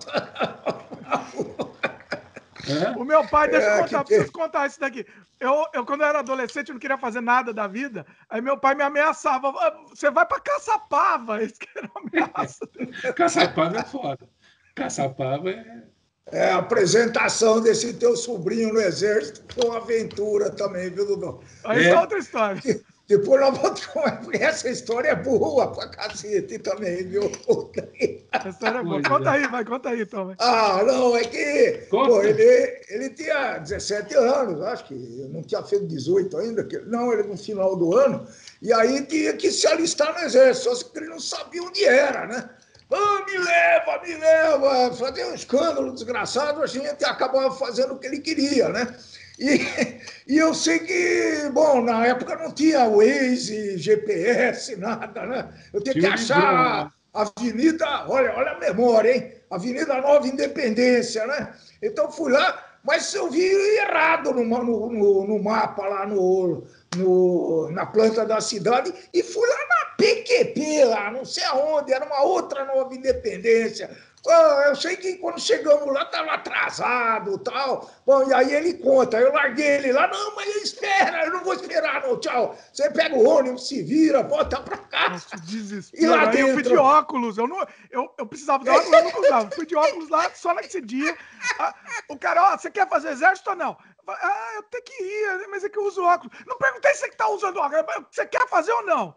O meu pai, deixa eu contar, preciso contar isso daqui. Eu, quando eu era adolescente, eu não queria fazer nada da vida. Aí meu pai me ameaçava. Você vai para Caçapava. Isso que era ameaça. Caçapava é foda. Caçapava é a apresentação desse teu sobrinho no exército, foi uma aventura também, viu, Dudu? Aí é outra história. Depois nós vamos... Essa história é boa pra cacete também, viu? Essa história é boa. Conta aí, então. Vai. Não, é que pô, ele tinha 17 anos, acho que não tinha feito 18 ainda, não, ele no final do ano, e aí tinha que se alistar no exército, só que ele não sabia onde era, né? Me leva, fazer um escândalo desgraçado, a gente acabava fazendo o que ele queria, né? E eu sei que, bom, na época não tinha Waze, GPS, nada, né? Eu tinha que achar a avenida, olha a memória, hein? Avenida Nova Independência, né? Então fui lá, mas eu vi errado no mapa lá na planta da cidade e fui lá na PQP, lá, não sei aonde, era uma outra Nova Independência. Eu sei que quando chegamos lá estava atrasado e tal. Bom, e aí ele conta, eu larguei ele lá, não, mas espera, eu não vou esperar, não, tchau. Você pega o ônibus, se vira, volta pra cá. Nossa, desespero. E lá dentro... Eu fui de óculos, eu precisava de óculos, eu não usava. Fui de óculos lá só nesse dia. O cara, você quer fazer exército ou não? Eu tenho que ir, mas é que eu uso óculos. Não perguntei se você tá usando óculos, você quer fazer ou não?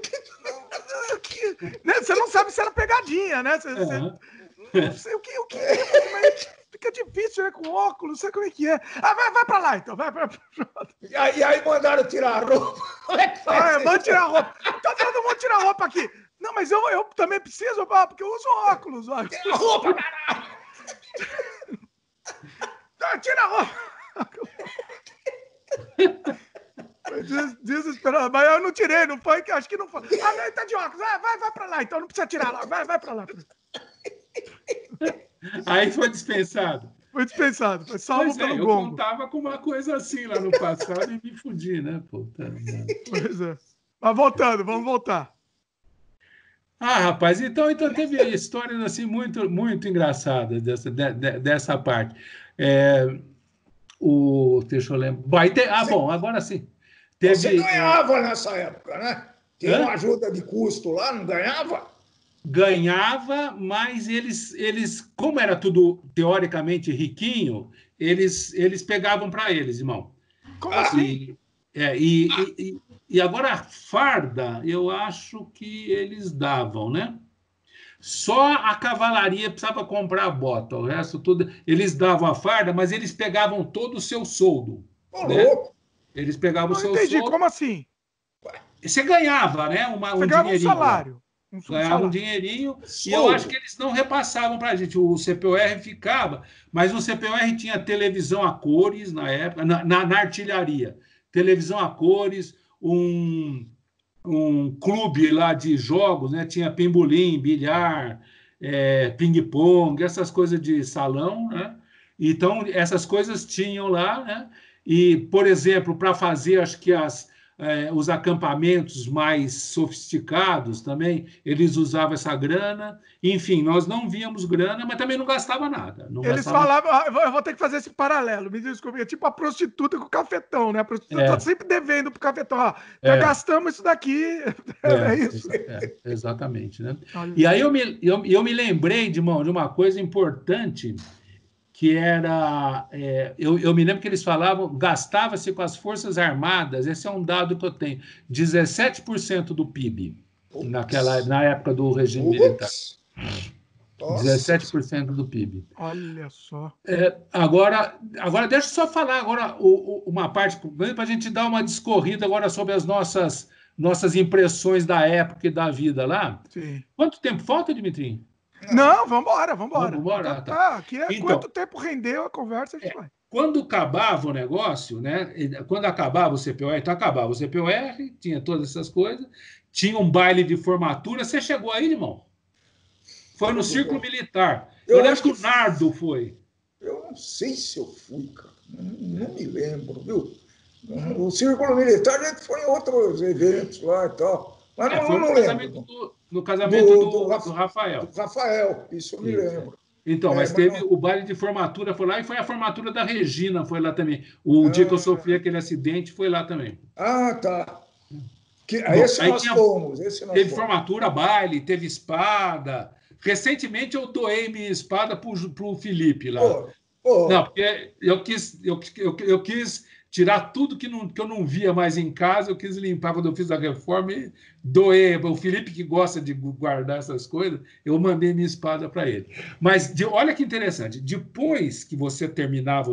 Você não sabe se era pegadinha, né? Não sei o que mas fica difícil, né? Com óculos, não sei como é que é. Vai pra lá, então. Vai pra... E aí mandaram tirar a roupa. Manda tirar a roupa. Então todo mundo tira a roupa aqui. Não, mas eu também preciso, porque eu uso óculos. Tira a roupa, caralho! Tira a roupa! Desesperado, mas eu não tirei, não foi, acho que não foi. Não, ele tá de óculos, vai pra lá, então não precisa tirar lá, vai pra lá. Aí foi dispensado. Foi salvo pelo gongo. Eu contava com uma coisa assim lá no passado e me fudi, né? Pois é. Mas vamos voltar. Rapaz, então teve histórias assim muito, muito engraçadas dessa parte. Deixa eu lembrar. Bom, agora sim. Você ganhava nessa época, né? Tinha uma ajuda de custo lá, não ganhava? Ganhava, mas eles como era tudo teoricamente riquinho, eles pegavam para eles, irmão. Como assim? E agora a farda, eu acho que eles davam, né? Só a cavalaria precisava comprar a bota, o resto tudo. Eles davam a farda, mas eles pegavam todo o seu soldo. Louco! Eles pegavam o seu entendi, soldo. como assim? Você ganhava, né? Você ganhava um salário. Ganhava um dinheirinho, e eu acho que eles não repassavam para a gente. O CPOR ficava, mas o CPOR tinha televisão a cores na época, na artilharia. Televisão a cores, um clube lá de jogos, né? Tinha pimbolim, bilhar, ping-pong, essas coisas de salão, né? Então, essas coisas tinham lá, né? E, por exemplo, para fazer, acho que os acampamentos mais sofisticados também, eles usavam essa grana. Enfim, nós não víamos grana, mas também não gastava nada. Eles falavam, eu vou ter que fazer esse paralelo, me desculpe, é tipo a prostituta com o cafetão, né? A prostituta está sempre devendo pro cafetão, já gastamos isso daqui, é isso. Exatamente, né? E aí eu me lembrei de uma coisa importante, que era, eu me lembro que eles falavam, gastava-se com as Forças Armadas, esse é um dado que eu tenho, 17% do PIB, na época do regime militar. 17% do PIB. Olha só. Agora, deixa eu só falar uma parte, para a gente dar uma discorrida agora sobre as nossas impressões da época e da vida lá. Sim. Quanto tempo falta, Dimitri? Não, vamos embora. Então, tá. Aqui quanto tempo rendeu a conversa, a gente vai. Quando acabava o negócio, né? Quando acabava o CPOR, então acabava o CPOR, tinha todas essas coisas, tinha um baile de formatura. Você chegou aí, irmão? Foi no Círculo Militar. Eu lembro que o Nardo foi. Eu não sei se eu fui, cara. Não me lembro, viu? O Círculo Militar a gente foi em outros eventos lá e tal. Mas não lembro. No casamento do Rafael. Do Rafael, isso eu me lembro. Então, mas teve o baile de formatura, foi lá, e foi a formatura da Regina, foi lá também. O dia que eu sofri aquele acidente, foi lá também. Ah, tá. Esse nós fomos. Teve formatura, baile, teve espada. Recentemente eu doei minha espada para o Felipe lá. Não, porque eu quis tirar tudo que eu não via mais em casa, eu quis limpar quando eu fiz a reforma e doei. O Felipe, que gosta de guardar essas coisas, eu mandei minha espada para ele. Mas olha que interessante, depois que você terminava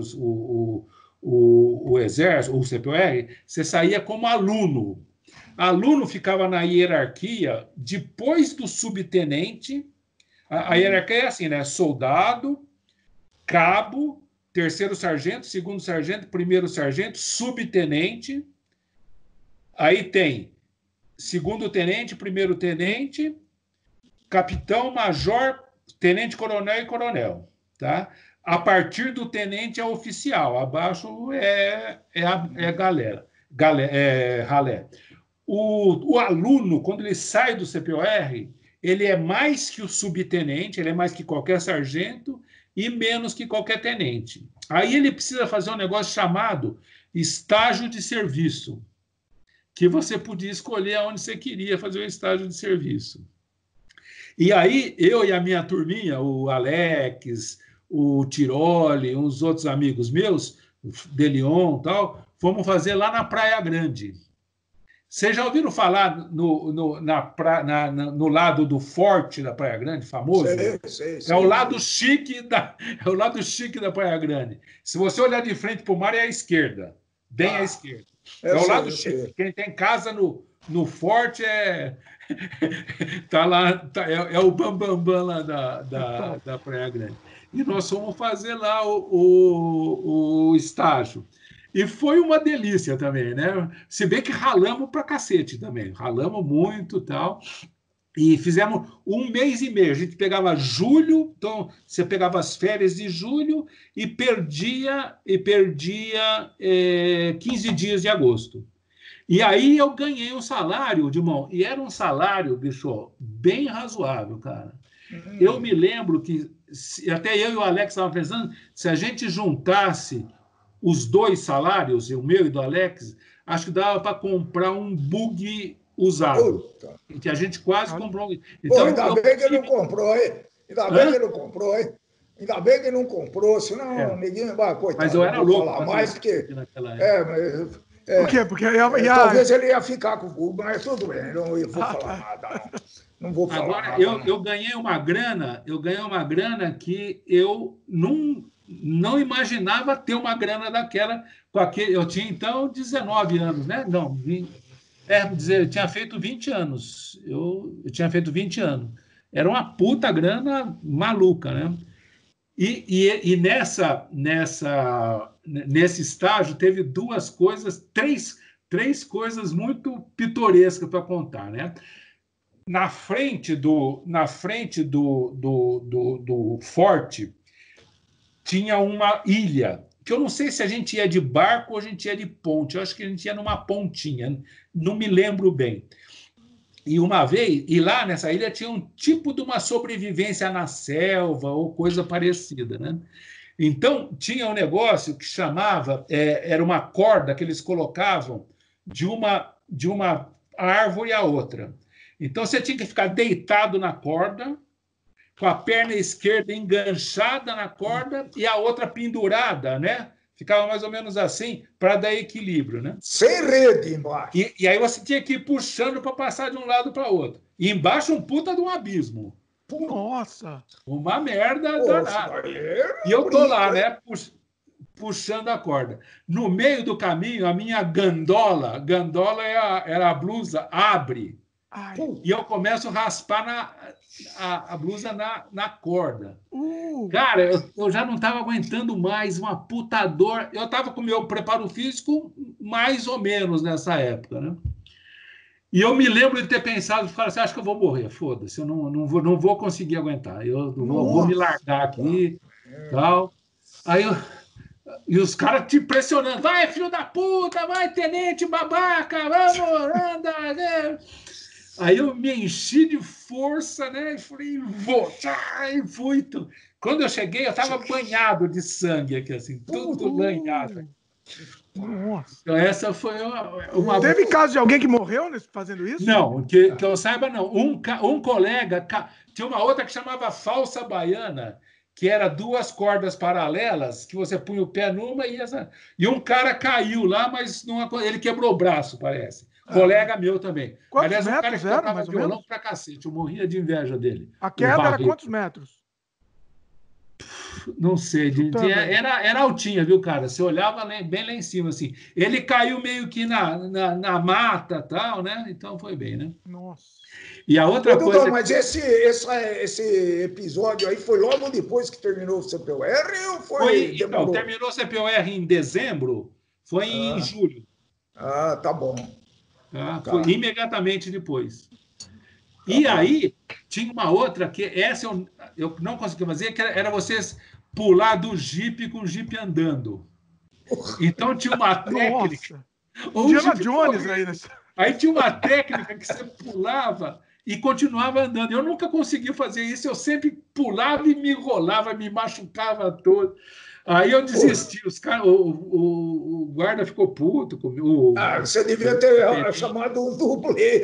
o exército, o CPOR, você saía como aluno. Aluno ficava na hierarquia depois do subtenente. A hierarquia é assim, né? Soldado, cabo, terceiro sargento, segundo sargento, primeiro sargento, subtenente. Aí tem segundo tenente, primeiro tenente, capitão, major, tenente coronel e coronel. Tá? A partir do tenente é oficial, abaixo é galera, ralé. O aluno, quando ele sai do CPOR, ele é mais que o subtenente, ele é mais que qualquer sargento e menos que qualquer tenente. Aí ele precisa fazer um negócio chamado estágio de serviço, que você podia escolher onde você queria fazer o estágio de serviço. E aí eu e a minha turminha, o Alex, o Tiroli, uns outros amigos meus, o Delion e tal, fomos fazer lá na Praia Grande. Vocês já ouviram falar no lado do forte da Praia Grande, famoso? Sei. É o lado chique da Praia Grande. Se você olhar de frente para o mar, é à esquerda, bem à esquerda. É o lado chique. Quem tem casa no forte tá lá, é o bambambam lá da Praia Grande. E nós fomos fazer lá o estágio. E foi uma delícia também, né? Se bem que ralamos pra cacete também. Ralamos muito e tal. E fizemos 1 mês e meio. A gente pegava julho, então você pegava as férias de julho e perdia 15 dias de agosto. E aí eu ganhei um salário, Dimão, e era um salário, bicho, bem razoável, cara. Eu me lembro que, até eu e o Alex estavam pensando, se a gente juntasse os 2 salários, o meu e do Alex, acho que dava para comprar um bug usado. Puta. Que a gente quase comprou. Então, ainda bem que ele não comprou, hein? Ainda bem que ele não comprou, senão ninguém vai, coitado. Mas eu era louco. Falar mais, porque... Por quê? Porque talvez ele ia ficar com o bug, mas tudo bem, não vou falar nada, não vou falar agora, nada. Eu ganhei uma grana que eu não... não imaginava ter uma grana daquela com aquele. Eu tinha, então, 19 anos, né? Não, eu tinha feito 20 anos. Eu tinha feito 20 anos. Era uma puta grana maluca, né? E nesse estágio teve três coisas muito pitorescas para contar, né? Na frente do forte tinha uma ilha, que eu não sei se a gente ia de barco ou a gente ia de ponte. Eu acho que a gente ia numa pontinha, não me lembro bem. E uma vez, e lá nessa ilha tinha um tipo de uma sobrevivência na selva ou coisa parecida, né? Então, tinha um negócio que chamava, era uma corda que eles colocavam de uma árvore a outra. Então, você tinha que ficar deitado na corda, com a perna esquerda enganchada na corda e a outra pendurada, né? Ficava mais ou menos assim, para dar equilíbrio, né? Sem rede embaixo. E aí você tinha que ir puxando para passar de um lado para o outro. E embaixo um puta de um abismo. Nossa! Uma merda danada. E eu tô lá, né? Puxando a corda. No meio do caminho, a minha gandola era a blusa, abre. Ai. E eu começo a raspar a blusa na corda. Cara, eu já não estava aguentando mais, uma puta dor. Eu estava com o meu preparo físico mais ou menos nessa época, né? E eu me lembro de ter pensado, você acha que eu vou morrer? Foda-se, eu não vou conseguir aguentar. Eu vou me largar aqui, tal. Aí e os caras te pressionando. Vai, filho da puta, vai, tenente babaca, vamos, anda, né? Aí eu me enchi de força, né? E falei, vou, e fui. Quando eu cheguei, eu estava banhado de sangue aqui, assim, tudo banhado. Nossa. Então, essa foi uma... Teve caso de alguém que morreu fazendo isso? Não, que eu saiba, não. Um colega... Tinha uma outra que chamava falsa baiana, que era 2 cordas paralelas, que você punha o pé numa e um cara caiu lá, mas ele quebrou o braço, parece. Colega meu também. Quantos Aliás, um cara metros que era, tocava mais ou violão menos? pra cacete. Eu morria de inveja dele. A queda era quantos metros? Não sei. Era altinha, viu, cara? Você olhava bem lá em cima, assim. Ele caiu meio que na mata e tal, né? Então foi bem, né? Nossa. E a outra coisa... Mas esse episódio aí foi logo depois que terminou o CPOR ou foi então, terminou o CPOR em dezembro, foi em julho. Ah, tá bom. Foi imediatamente depois. E aí, tinha uma outra, que essa eu não consegui fazer, que era vocês pular do jipe com o jipe andando. Então, tinha uma técnica... Indiana Jones aí. Aí tinha uma técnica que você pulava e continuava andando. Eu nunca consegui fazer isso, eu sempre pulava e me enrolava, me machucava todo. Aí eu desisti, o guarda ficou puto comigo. Você devia ter chamado um dublê.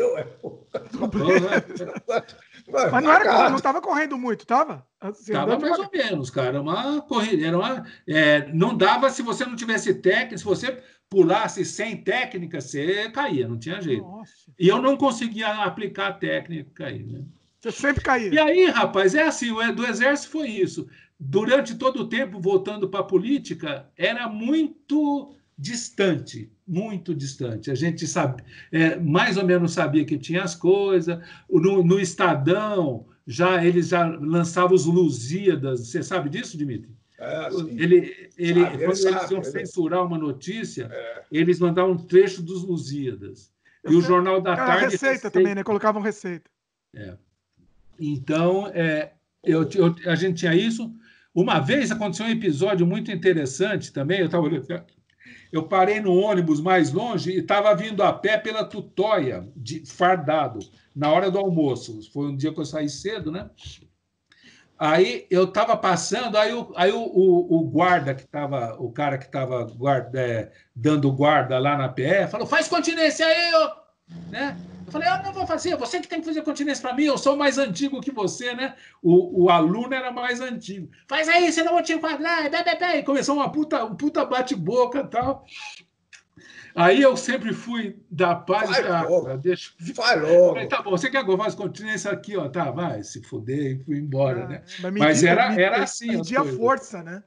Mas não estava correndo muito, estava? Estava mais ou menos, cara. Uma corrida. Não dava se você não tivesse técnica, se você pulasse sem técnica, você caía, não tinha jeito. Nossa. E eu não conseguia aplicar a técnica e cair, né? Você sempre caía. E aí, rapaz, assim, do Exército foi isso. Durante todo o tempo, voltando para a política, era muito distante, muito distante. A gente mais ou menos sabia que tinha as coisas. No Estadão, eles já lançavam os Lusíadas. Você sabe disso, Dimitri? Quando eles iam censurar uma notícia, eles mandavam um trecho dos Lusíadas. E o Jornal da Tarde... Receita também, né? Colocavam receita. Então, a gente tinha isso. Uma vez aconteceu um episódio muito interessante também. Eu parei no ônibus mais longe e estava vindo a pé pela Tutóia, fardado, na hora do almoço. Foi um dia que eu saí cedo, né? Aí eu estava passando, aí o guarda que estava, o cara que estava dando guarda lá na PE, falou: faz continência aí, né? Eu falei: eu não vou fazer, você que tem que fazer continência para mim, eu sou mais antigo que você, né? O aluno era mais antigo. Faz aí, senão eu vou te enquadrar, e começou um puta bate-boca e tal. Aí eu sempre fui da paz. Vai logo. Falei, tá bom, você quer que eu faça continência aqui, ó? Tá, vai, se fuder, e fui embora, né? Mas era assim. Media força, né?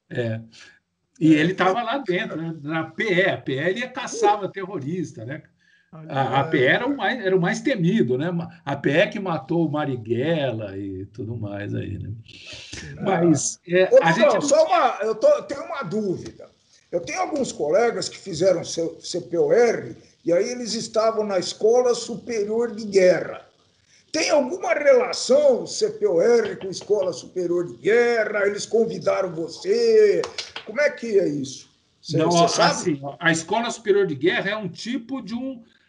É. E ele estava lá dentro, né? Na PE. A PE ele caçava terrorista, né? A PE era o mais temido, né? A PE que matou o Marighella e tudo mais aí, né? Mas a gente não... tenho uma dúvida. Eu tenho alguns colegas que fizeram CPOR e aí eles estavam na Escola Superior de Guerra. Tem alguma relação CPOR com Escola Superior de Guerra? Eles convidaram você? Como é que é isso? Você sabe? Assim, a Escola Superior de Guerra é um tipo de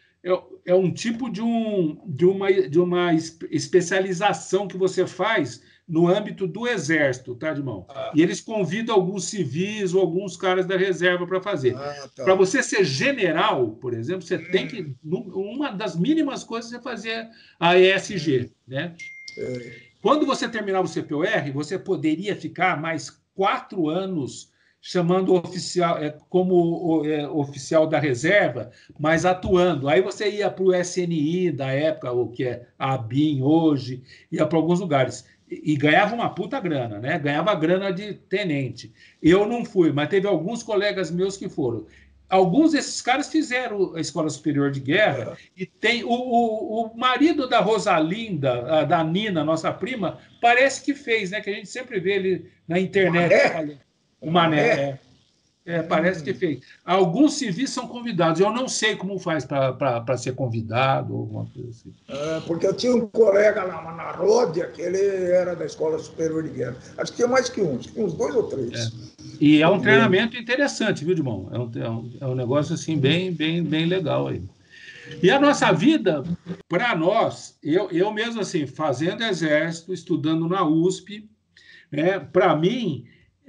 uma especialização que você faz no âmbito do Exército, tá, irmão? E eles convidam alguns civis ou alguns caras da reserva para fazer. Tá. Para você ser general, por exemplo, você tem que... Uma das mínimas coisas é fazer a ESG, né? Quando você terminar o CPOR, você poderia ficar mais 4 anos chamando oficial, como oficial da reserva, mas atuando. Aí você ia para o SNI da época, o que é a ABIN hoje, ia para alguns lugares. E ganhava uma puta grana, né? Ganhava grana de tenente. Eu não fui, mas teve alguns colegas meus que foram. Alguns desses caras fizeram a Escola Superior de Guerra, e tem o marido da Rosalinda, da Nina, nossa prima, parece que fez, né? Que a gente sempre vê ele na internet. O Mané, parece que fez. Alguns civis são convidados. Eu não sei como faz para ser convidado ou alguma coisa assim. Porque eu tinha um colega na Ródia que ele era da Escola Superior de Guerra. Acho que tinha mais que um, acho que tinha uns 2 ou 3. E é um treinamento interessante, viu, Dimão? É um negócio assim bem legal aí. E a nossa vida, para nós, eu mesmo assim, fazendo exército, estudando na USP, para mim,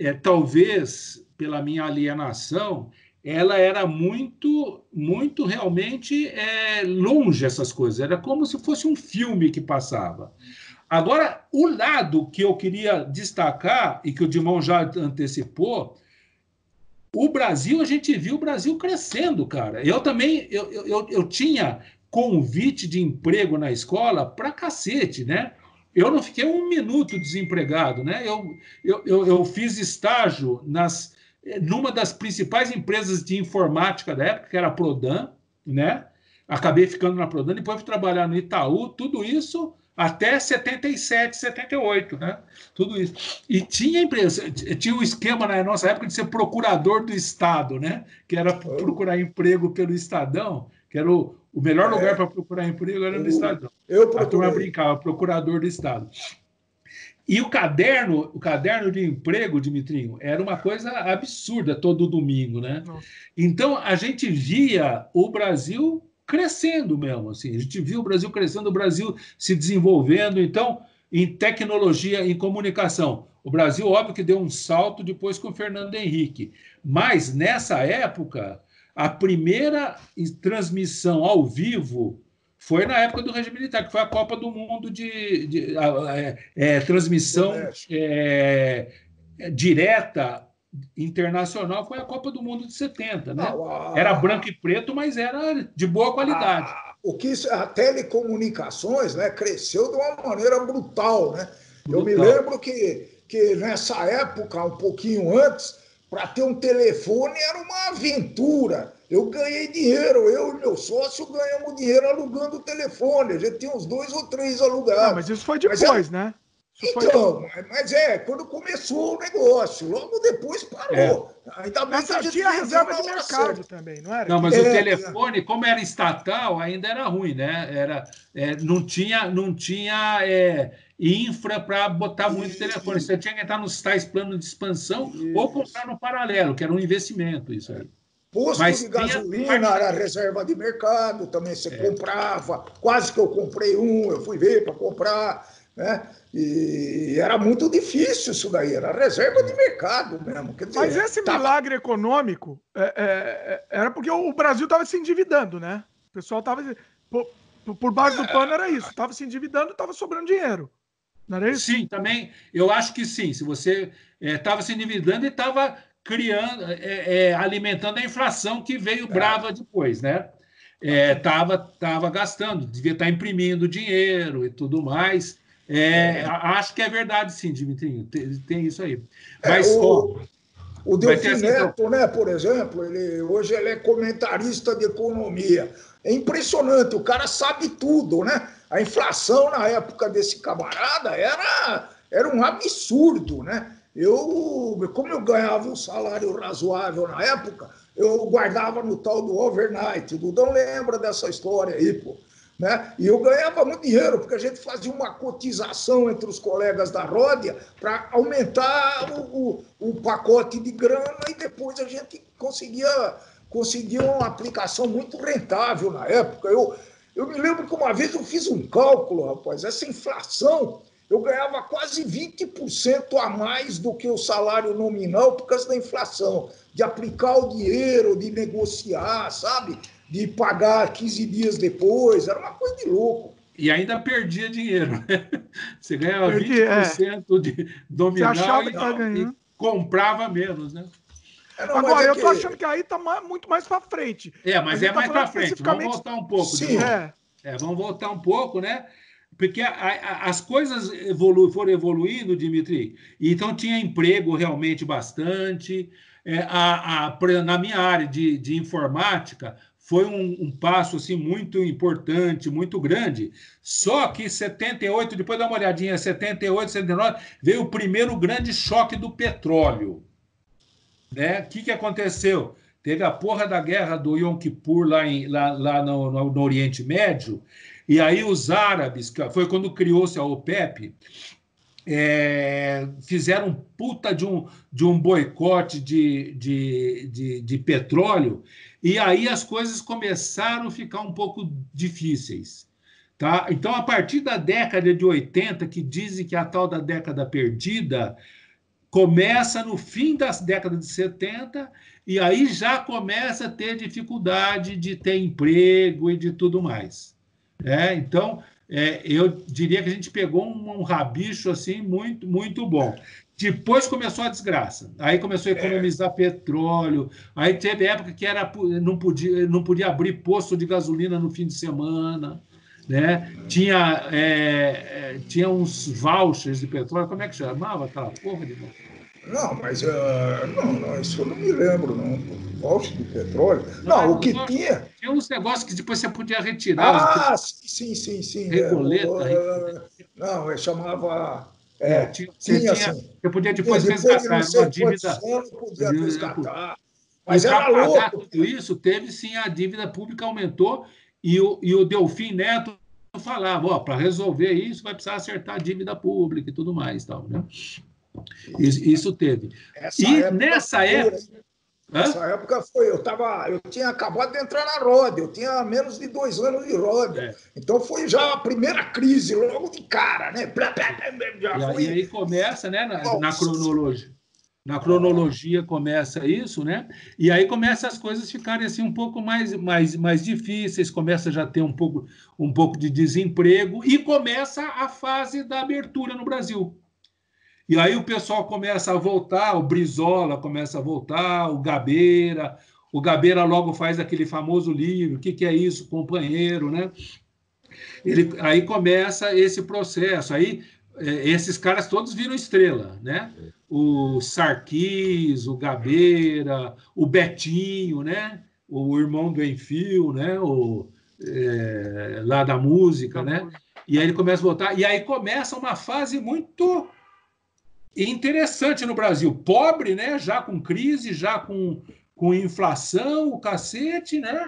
talvez pela minha alienação, ela era muito realmente longe essas coisas. Era como se fosse um filme que passava. Agora, o lado que eu queria destacar, e que o Dimão já antecipou, o Brasil, a gente viu o Brasil crescendo, cara. Eu também, eu tinha convite de emprego na escola pra cacete, né? Eu não fiquei 1 minuto desempregado, né? Eu fiz estágio numa das principais empresas de informática da época, que era a Prodan, né? Acabei ficando na Prodan, depois fui trabalhar no Itaú, tudo isso até 77, 78, né? Tudo isso. E tinha empresa, tinha um esquema na nossa época de ser procurador do Estado, né? Que era procurar emprego pelo Estadão, que era o melhor lugar para procurar emprego era no Estadão. A turma brincava, procurador do Estado. E o caderno de emprego, Dimitrinho, era uma coisa absurda todo domingo, né? Então, a gente via o Brasil crescendo mesmo, assim. A gente viu o Brasil crescendo, o Brasil se desenvolvendo. Então, em tecnologia, em comunicação, o Brasil, óbvio que deu um salto depois com o Fernando Henrique. Mas, nessa época, a primeira transmissão ao vivo foi na época do regime militar, que foi a Copa do Mundo transmissão direta internacional, foi a Copa do Mundo de 70, né? Era branco e preto, mas era de boa qualidade. A telecomunicações, né, cresceu de uma maneira brutal, né? Eu me lembro que nessa época, um pouquinho antes, para ter um telefone era uma aventura. Eu ganhei dinheiro, eu e meu sócio ganhamos dinheiro alugando o telefone. A gente tinha uns 2 ou 3 alugados. Não, mas isso foi depois, né? Mas quando começou o negócio, logo depois parou. Ainda bem que a gente tinha reserva de mercado também, não era? Não, mas o telefone, como era estatal, ainda era ruim, né? Não tinha infra para botar muito telefone. Você tinha que entrar nos tais planos de expansão ou comprar no paralelo, que era um investimento, isso aí. Posto de gasolina era reserva de mercado, também você comprava. Quase que eu comprei eu fui ver para comprar, né? E era muito difícil isso daí, era reserva de mercado mesmo. Quer dizer, mas esse milagre econômico era porque o Brasil estava se endividando, né? O pessoal estava... Por baixo do pano era isso, estava se endividando, estava sobrando dinheiro. Não era isso? Sim, também, eu acho que sim. Se você estava se endividando e estava criando, alimentando a inflação que veio brava depois, né? Tava gastando, devia estar imprimindo dinheiro e tudo mais. Acho que é verdade, sim, Dimitrinho. Tem isso aí. Mas O Delfim Neto, né, por exemplo, hoje ele é comentarista de economia. É impressionante, o cara sabe tudo, né? A inflação na época desse camarada era um absurdo, né? Como eu ganhava um salário razoável na época, eu guardava no tal do overnight. O Dudão lembra dessa história aí, pô. Né? E eu ganhava muito dinheiro, porque a gente fazia uma cotização entre os colegas da Ródia para aumentar o pacote de grana e depois a gente conseguia uma aplicação muito rentável na época. Eu me lembro que uma vez eu fiz um cálculo, rapaz, essa inflação, eu ganhava quase 20% a mais do que o salário nominal por causa da inflação, de aplicar o dinheiro, de negociar, sabe? De pagar 15 dias depois, era uma coisa de louco. E ainda perdia dinheiro, né? Você ganhava 20% de nominal e comprava menos, né? Não, agora, eu tô achando que aí tá muito mais para frente. Mas é mais para frente. Vamos voltar um pouco. Sim. Vamos voltar um pouco, né? Porque as coisas foram evoluindo, Dimitri. Então, tinha emprego realmente bastante. Na minha área de informática, foi um passo assim, muito importante, muito grande. Só que em 78, depois dá uma olhadinha, 78, 79, veio o primeiro grande choque do petróleo. Né? O que aconteceu? Teve a porra da guerra do Yom Kippur lá no Oriente Médio, e aí os árabes, foi quando criou-se a OPEP, fizeram um puta de um boicote de petróleo, e aí as coisas começaram a ficar um pouco difíceis. Tá? Então, a partir da década de 80, que dizem que é a tal da década perdida, começa no fim das décadas de 70, e aí já começa a ter dificuldade de ter emprego e de tudo mais. Então, eu diria que a gente pegou um rabicho assim, muito, muito bom. Depois começou a desgraça. Aí começou a economizar petróleo. Aí teve época que não podia abrir posto de gasolina no fim de semana. Né? Tinha uns vouchers de petróleo. Como é que chamava aquela porra de voucher? Não, mas não, isso eu não me lembro, não. Voucher de petróleo. Não, o que tinha. Tinha uns negócios que depois você podia retirar. Sim. Regoleta. Não, eu chamava. Você podia depois resgatar uma dívida. Podia resgatar. Mas para pagar tudo isso, teve sim, a dívida pública aumentou, e o Delfim Neto falava, para resolver isso vai precisar acertar a dívida pública e tudo mais. Tal, né? Isso teve. Nessa época eu tinha acabado de entrar na Ródia, eu tinha menos de 2 anos de Ródia. Então foi já a primeira crise, logo de cara, né? E aí começa, né, na cronologia. Na cronologia começa isso, né? E aí começa as coisas ficarem assim um pouco mais difíceis, começa já a ter um pouco de desemprego, e começa a fase da abertura no Brasil. E aí o pessoal começa a voltar, o Brizola começa a voltar, o Gabeira logo faz aquele famoso livro, o que é isso, companheiro, né? Aí começa esse processo, aí esses caras todos viram estrela, né? O Sarquis, o Gabeira, o Betinho, né? O irmão do Enfio, né? Lá da música, né? E aí ele começa a voltar, e aí começa uma fase muito interessante no Brasil, pobre, né? Já com crise, já com inflação, o cacete, né?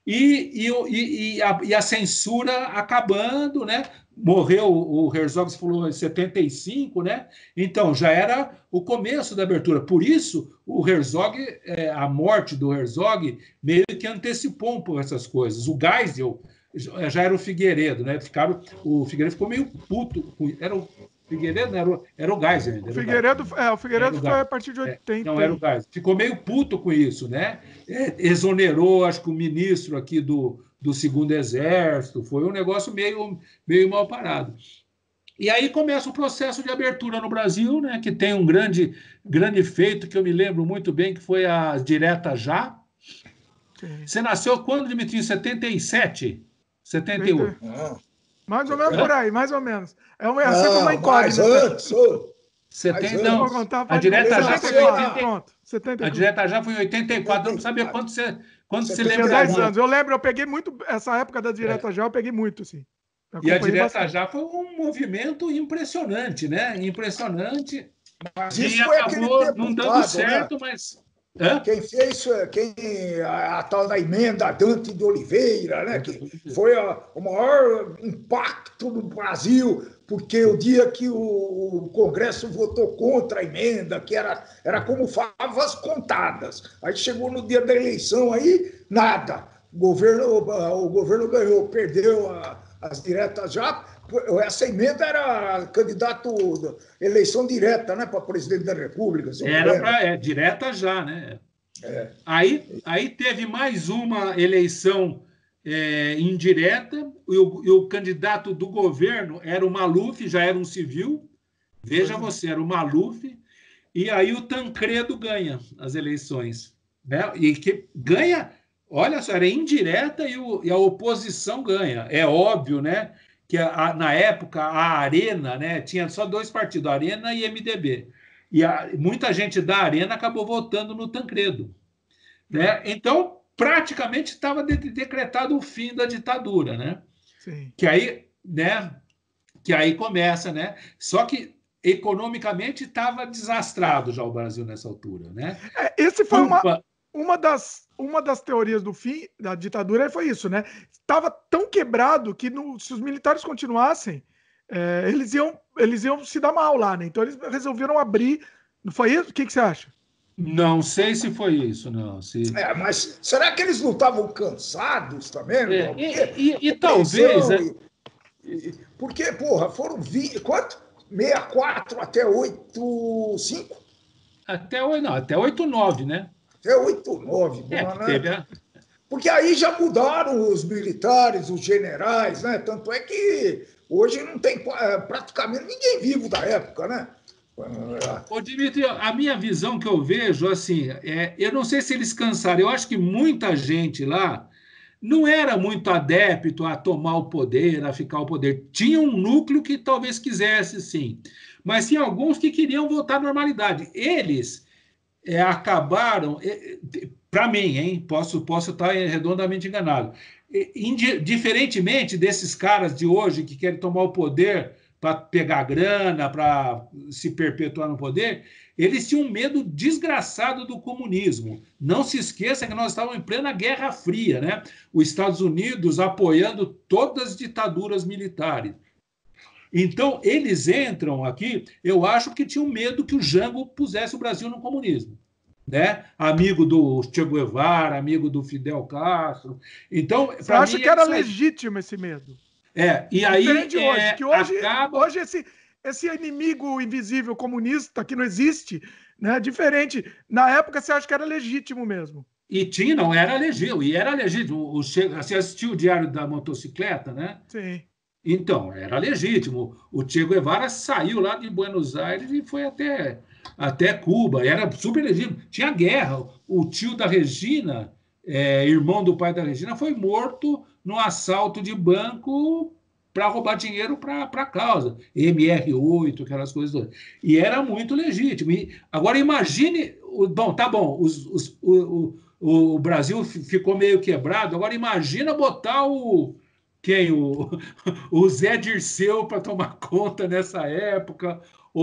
E a censura acabando, né? Morreu o Herzog, você falou, em 75, né? Então, já era o começo da abertura. Por isso, o Herzog, a morte do Herzog, meio que antecipou um pouco essas coisas. O Geisel já era o Figueiredo, né? O Figueiredo ficou meio puto. Era o Figueiredo, era o Geisel. O Figueiredo foi a partir de 80. Não, era o Geisel. Ficou meio puto com isso, né? Exonerou, acho que o ministro aqui do Segundo Exército. Foi um negócio meio mal parado. E aí começa o processo de abertura no Brasil, né? Que tem um grande feito que eu me lembro muito bem, que foi a Direta Já. Sim. Você nasceu quando, Dimitri? Em 77? 78? Mais ou menos por aí, mais ou menos. É sempre uma incógnita. Mais antes. 70, não. A direta já foi em 84. A direta já foi em 84. Eu não sabia quando você lembra. 10 anos. Eu lembro, eu peguei muito. Essa época da direta já, eu peguei muito, assim. E a direta já foi um movimento impressionante, né? Impressionante. Mas isso foi acabou não dando certo, né? Mas. Quem fez a tal da emenda Dante de Oliveira, né? Que foi o maior impacto no Brasil, porque o dia que o Congresso votou contra a emenda, que era como favas contadas. Aí chegou no dia da eleição, aí nada. O governo ganhou, perdeu as diretas já. Essa emenda era candidato eleição direta, né, para presidente da República. Era para direta já, né? Aí teve mais uma eleição indireta, e o candidato do governo era o Maluf, já era um civil. Veja você, era o Maluf. E aí o Tancredo ganha as eleições, né? E que ganha, olha só, era indireta e a oposição ganha. É óbvio, né? Que na época a Arena, né, tinha só 2 partidos, Arena e MDB. E muita gente da Arena acabou votando no Tancredo, né? Então, praticamente estava decretado o fim da ditadura, né? Sim. Que aí começa, né? Só que economicamente estava desastrado já o Brasil nessa altura, né? Esse foi uma das teorias do fim da ditadura, foi isso, né? Estava tão quebrado que se os militares continuassem, eles iam se dar mal lá, né? Então eles resolveram abrir. Não foi isso? O que você acha? Não sei se foi isso, não. Mas será que eles não estavam cansados também? E talvez... Porque, porra, foram 20... Quanto? 64 até 85? Até 89, né? Até 89, né? Porque aí já mudaram os militares, os generais, né? Tanto é que hoje não tem praticamente ninguém vivo da época, né? Ô, Dimitri, a minha visão que eu vejo, assim, eu não sei se eles cansaram, eu acho que muita gente lá não era muito adepto a tomar o poder, a ficar o poder. Tinha um núcleo que talvez quisesse, sim, mas tinha alguns que queriam voltar à normalidade. Eles acabaram, para mim, hein, posso estar redondamente enganado, diferentemente desses caras de hoje que querem tomar o poder para pegar grana, para se perpetuar no poder, eles tinham um medo desgraçado do comunismo. Não se esqueça que nós estávamos em plena Guerra Fria, né? Os Estados Unidos apoiando todas as ditaduras militares. Então, eles entram aqui, eu acho que tinham medo que o Jango pusesse o Brasil no comunismo, né? Amigo do Che Guevara, amigo do Fidel Castro. Então, você acha que era legítimo esse medo? E aí hoje esse inimigo invisível comunista que não existe, né? Diferente. Na época você acha que era legítimo mesmo? Não era legítimo. E era legítimo. Você assistiu o Diário da Motocicleta, né? Sim. Então, era legítimo. O Che Guevara saiu lá de Buenos Aires e foi até Cuba. Era super legítimo. Tinha guerra. O tio da Regina, irmão do pai da Regina, foi morto no assalto de banco para roubar dinheiro para a causa. MR8, aquelas coisas todas. E era muito legítimo. Agora, imagine... Tá bom, o Brasil ficou meio quebrado. Agora, imagina botar o Zé Dirceu para tomar conta nessa época,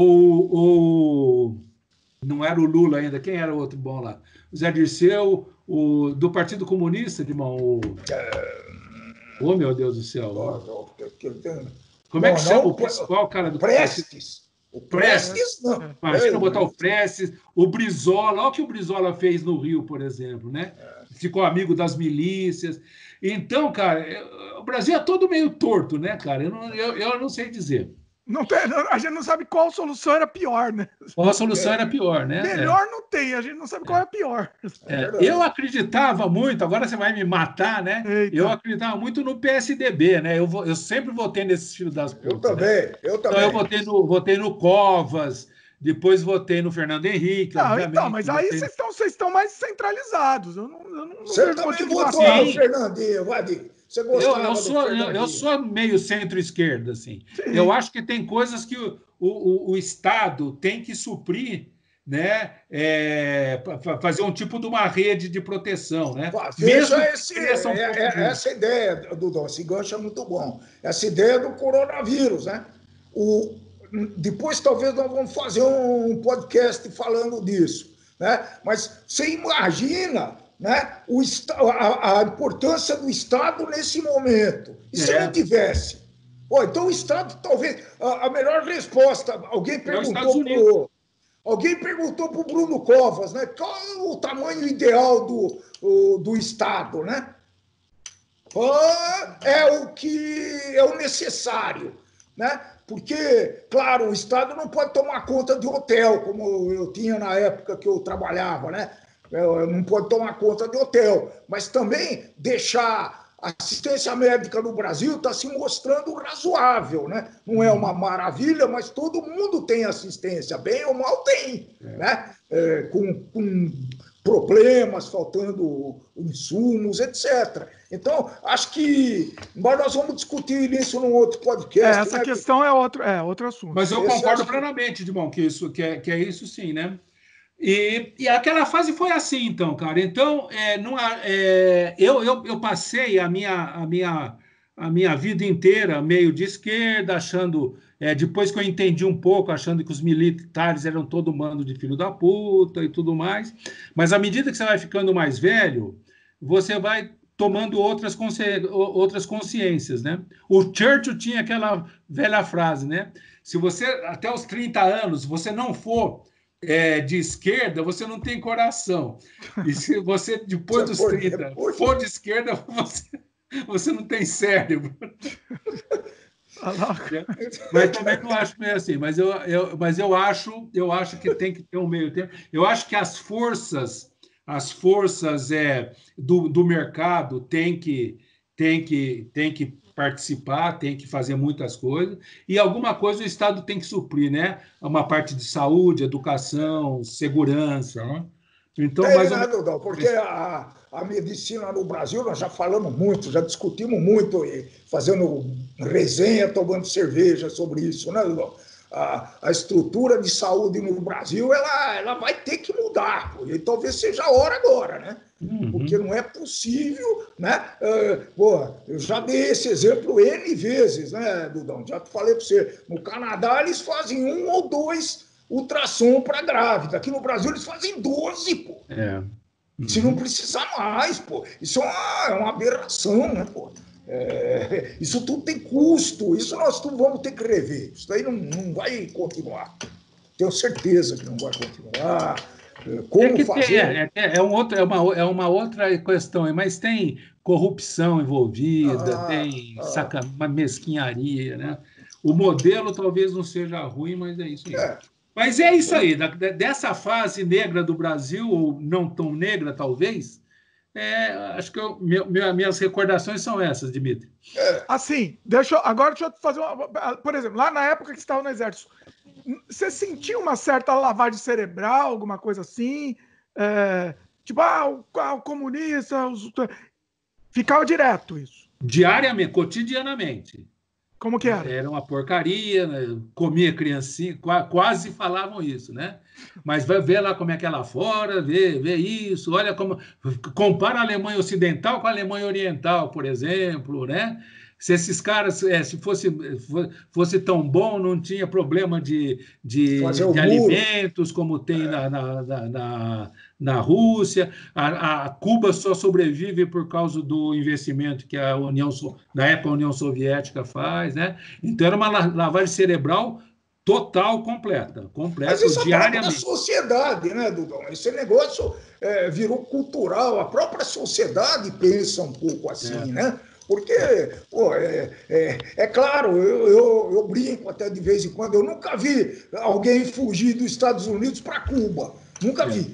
ou não era o Lula ainda, quem era o outro bom lá? O Zé Dirceu, do Partido Comunista, irmão. Oh, meu Deus do céu. Como é que chama o principal cara do Prestes. O Prestes, não. Imagina botar o Prestes, o Brizola, olha o que o Brizola fez no Rio, por exemplo, né? Ficou amigo das milícias. Então, cara, o Brasil é todo meio torto, né, cara? Eu não sei dizer. A gente não sabe qual solução era pior, né? Qual solução era pior, né? Melhor não tem, a gente não sabe qual é a pior. Eu acreditava muito, agora você vai me matar, né? Eita. Eu acreditava muito no PSDB, né? Eu sempre votei nesses filhos das putas. Eu também, né? Então, eu votei no Covas, depois votei no Fernando Henrique. Então, mas aí vocês estão mais centralizados. Eu não Você também votou no Fernandinho, Vadir. Eu sou meio centro-esquerda, assim. Sim. Eu acho que tem coisas que o Estado tem que suprir, né, fazer um tipo de uma rede de proteção, né? Veja essa ideia, Dudão, esse gancho é muito bom. Essa ideia do coronavírus, né? Depois talvez nós vamos fazer um podcast falando disso, né? Mas você imagina, né, a importância do Estado nesse momento. E se não tivesse? Pô, então o Estado talvez... A melhor resposta, alguém perguntou para o Bruno Covas, né? Qual é o tamanho ideal do Estado, né? É o necessário, né? Porque, claro, o Estado não pode tomar conta de hotel, como eu tinha na época que eu trabalhava, né? Não pode tomar conta de hotel, mas também deixar a assistência médica no Brasil está se mostrando razoável, né? Não é uma maravilha, mas todo mundo tem assistência, bem ou mal tem, né? Com problemas, faltando insumos, etc. Então, acho que nós vamos discutir isso num outro podcast. Essa questão é outro assunto. Mas eu concordo plenamente, Edmond, que é isso sim, né? E aquela fase foi assim, então, cara. Então, eu passei a minha vida inteira meio de esquerda, achando, depois que eu entendi um pouco, achando que os militares eram todo bando de filho da puta e tudo mais. Mas à medida que você vai ficando mais velho, você vai tomando outras consciências, né? O Churchill tinha aquela velha frase, né? Se você, até os 30 anos, você não for de esquerda, você não tem coração. E se você, depois dos 30, for de esquerda, você não tem cérebro. Mas também não acho meio assim. Mas eu acho que tem que ter um meio termo. Eu acho que as forças do mercado têm que participar, tem que fazer muitas coisas, e alguma coisa o Estado tem que suprir, né? Uma parte de saúde, educação, segurança, né? Então, Dudão, porque a medicina no Brasil, nós já falamos muito, já discutimos muito, fazendo resenha, tomando cerveja sobre isso, né, Dudão? A estrutura de saúde no Brasil, ela vai ter que mudar, e talvez seja a hora agora, né? Porque não é possível, né? Eu já dei esse exemplo N vezes, né, Dudão? Já falei para você, no Canadá eles fazem 1 ou 2 ultrassom para grávida, aqui no Brasil eles fazem 12, pô. Se não precisar mais, pô. Isso é uma aberração, né, pô? Isso tudo tem custo, isso nós tudo vamos ter que rever. Isso daí não vai continuar. Tenho certeza que não vai continuar. Como fazer? É uma outra questão, mas tem corrupção envolvida, tem uma mesquinharia, né? O modelo talvez não seja ruim, mas é isso aí. Mas é isso aí, dessa fase negra do Brasil, ou não tão negra, talvez, acho que minhas recordações são essas, Dimitri. Assim, agora deixa eu fazer uma... Por exemplo, lá na época que você estava no Exército, você sentia uma certa lavagem cerebral, alguma coisa assim? Tipo, o comunista... Ficava direto isso? Diariamente, cotidianamente. Como que era? Era uma porcaria, né? Comia criancinha, quase falavam isso, né? Mas vai ver lá como é que é lá fora, vê isso, olha como... Compara a Alemanha Ocidental com a Alemanha Oriental, por exemplo, né? Se esses caras, se fosse tão bom, não tinha problema de alimentos como tem na Rússia. A Cuba só sobrevive por causa do investimento que na época a União Soviética faz, né? Então era uma lavagem cerebral total, completa, Mas isso diariamente. É a sociedade, né, Dudão? Esse negócio virou cultural, a própria sociedade pensa um pouco assim, né? Porque, pô, claro, eu brinco até de vez em quando, eu nunca vi alguém fugir dos Estados Unidos para Cuba. Nunca vi.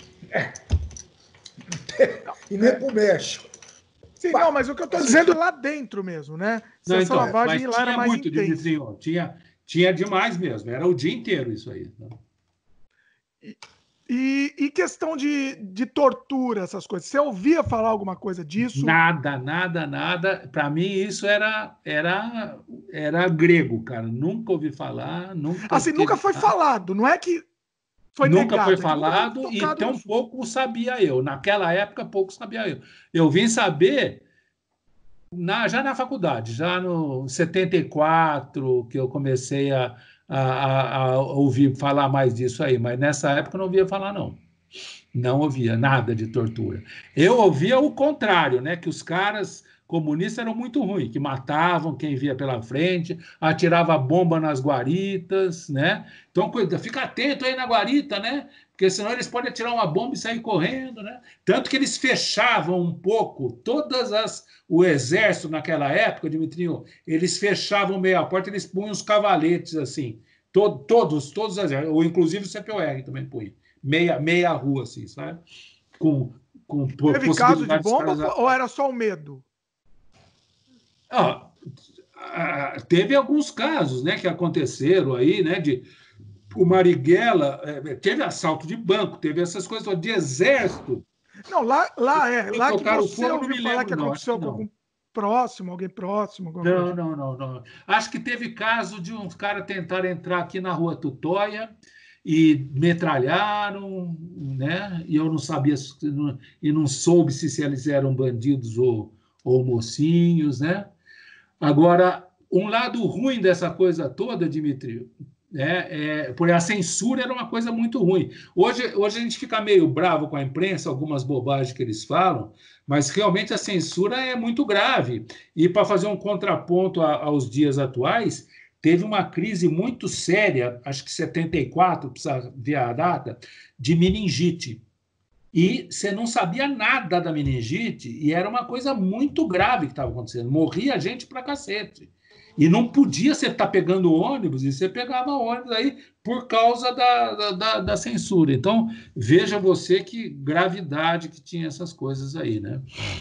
E nem para o México. Sim, não, mas o que eu estou dizendo é lá dentro mesmo, né? Essa lavagem lá era mais muito, intensa. Dimitrinho, tinha demais mesmo, era o dia inteiro isso aí. Né? E questão de tortura, essas coisas. Você ouvia falar alguma coisa disso? Nada, nada, nada. Para mim, isso era grego, cara. Nunca ouvi falar, nunca Assim, nunca teve foi nada. falado, não é que foi Nunca foi negado. falado e Tocado tão no... pouco sabia eu. Naquela época, pouco sabia eu. Eu vim saber já na faculdade, já no 74, que eu comecei a ouvir falar mais disso aí, mas nessa época eu não ouvia falar, não. Não ouvia nada de tortura. Eu ouvia o contrário, né? Que os caras comunistas eram muito ruins, que matavam quem via pela frente, atirava bomba nas guaritas, né? Então, fica atento aí na guarita, né? Porque senão eles podem atirar uma bomba e sair correndo, né? Tanto que eles fechavam um pouco o exército naquela época, Dimitrinho, eles fechavam meio a porta, eles punham os cavaletes assim, todos os exércitos, ou inclusive o CPOR também punha. Meia rua, assim, sabe? Teve caso de bomba caras... ou era só o medo? Teve alguns casos, né, que aconteceram aí, né, o Marighella, teve assalto de banco, teve essas coisas de exército. Não, lá que você fogo, ouviu falar que aconteceu com algum próximo, alguém próximo, alguma coisa. Não. Acho que teve caso de uns caras tentarem entrar aqui na Rua Tutóia e metralharam, né? E eu não sabia, e não soube se eles eram bandidos ou mocinhos, né? Agora, um lado ruim dessa coisa toda, Dimitri, porque a censura era uma coisa muito ruim. Hoje a gente fica meio bravo com a imprensa, algumas bobagens que eles falam, mas realmente a censura é muito grave. E para fazer um contraponto aos dias atuais, teve uma crise muito séria, acho que 74, precisa ver a data, de meningite. E você não sabia nada da meningite, e era uma coisa muito grave que estava acontecendo. Morria gente pra cacete. E não podia você estar pegando ônibus, e você pegava ônibus aí por causa da censura. Então, veja você que gravidade que tinha essas coisas aí, né?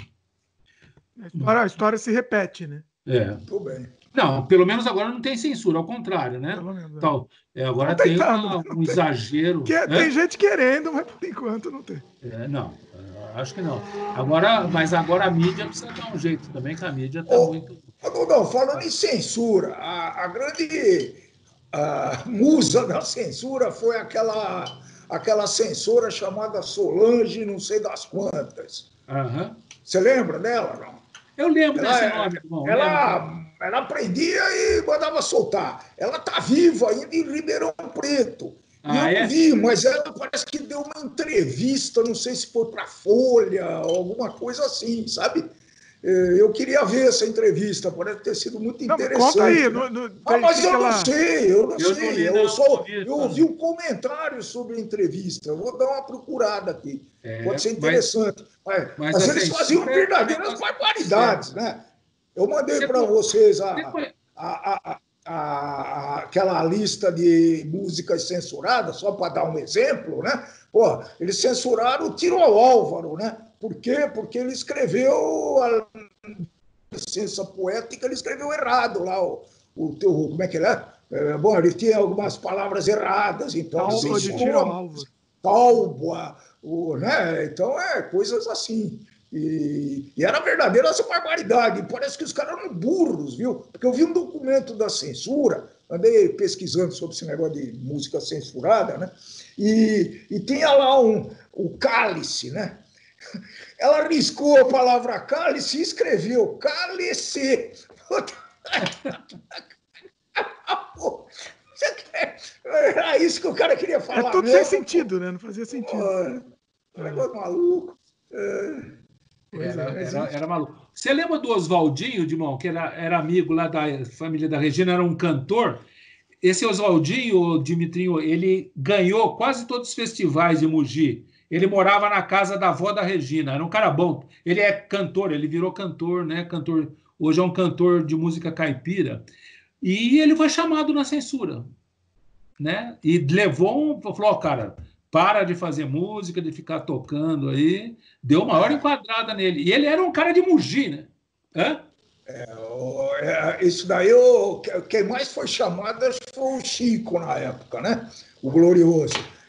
A história se repete, né? Tudo bem. Não, pelo menos agora não tem censura, ao contrário, né? Pelo menos, Então, agora não tem um exagero. Tem gente querendo, mas por enquanto não tem. Não, acho que não. Mas agora a mídia precisa dar um jeito também, que a mídia está muito... Não, falando em censura, a grande musa da censura foi aquela censora chamada Solange, não sei das quantas. Você lembra dela, não? Eu lembro desse nome, irmão. Ela prendia e mandava soltar. Ela está viva ainda em Ribeirão Preto. Eu não vi, mas ela parece que deu uma entrevista, não sei se foi para a Folha, alguma coisa assim, sabe? Eu queria ver essa entrevista, parece ter sido muito interessante. Conta aí. Né? Mas eu não sei. Eu ouvi um comentário sobre a entrevista. Eu vou dar uma procurada aqui. Pode ser interessante. Mas eles faziam verdadeiras barbaridades, né? Eu mandei para vocês aquela lista de músicas censuradas, só para dar um exemplo, né? Pô, eles censuraram o Tiro ao Álvaro, né? Por quê? Porque ele escreveu a licença poética, ele escreveu errado lá, como é que ele é? Bom, ele tinha algumas palavras erradas, então Tálboa, né? Então, coisas assim. E era verdadeira essa barbaridade. Parece que os caras eram burros, viu? Porque eu vi um documento da censura, andei pesquisando sobre esse negócio de música censurada, né? E tinha lá o cálice, né? Ela riscou a palavra cálice e escreveu cálice. Era isso que o cara queria falar. É tudo mesmo. Sem sentido, né? Não fazia sentido. Negócio maluco. Era maluco. Você lembra do Oswaldinho, Dimão, que era amigo lá da família da Regina, era um cantor? Esse Oswaldinho, Dimitrinho, ele ganhou quase todos os festivais de Mogi. Ele morava na casa da avó da Regina, era um cara bom. Ele é cantor, ele virou cantor, né? Hoje é um cantor de música caipira. E ele foi chamado na censura, né? E falou, cara, para de fazer música, de ficar tocando aí. Deu uma hora enquadrada nele. E ele era um cara de Mogi, né? Isso daí, quem mais foi chamado foi o Chico na época, né? O Glorioso.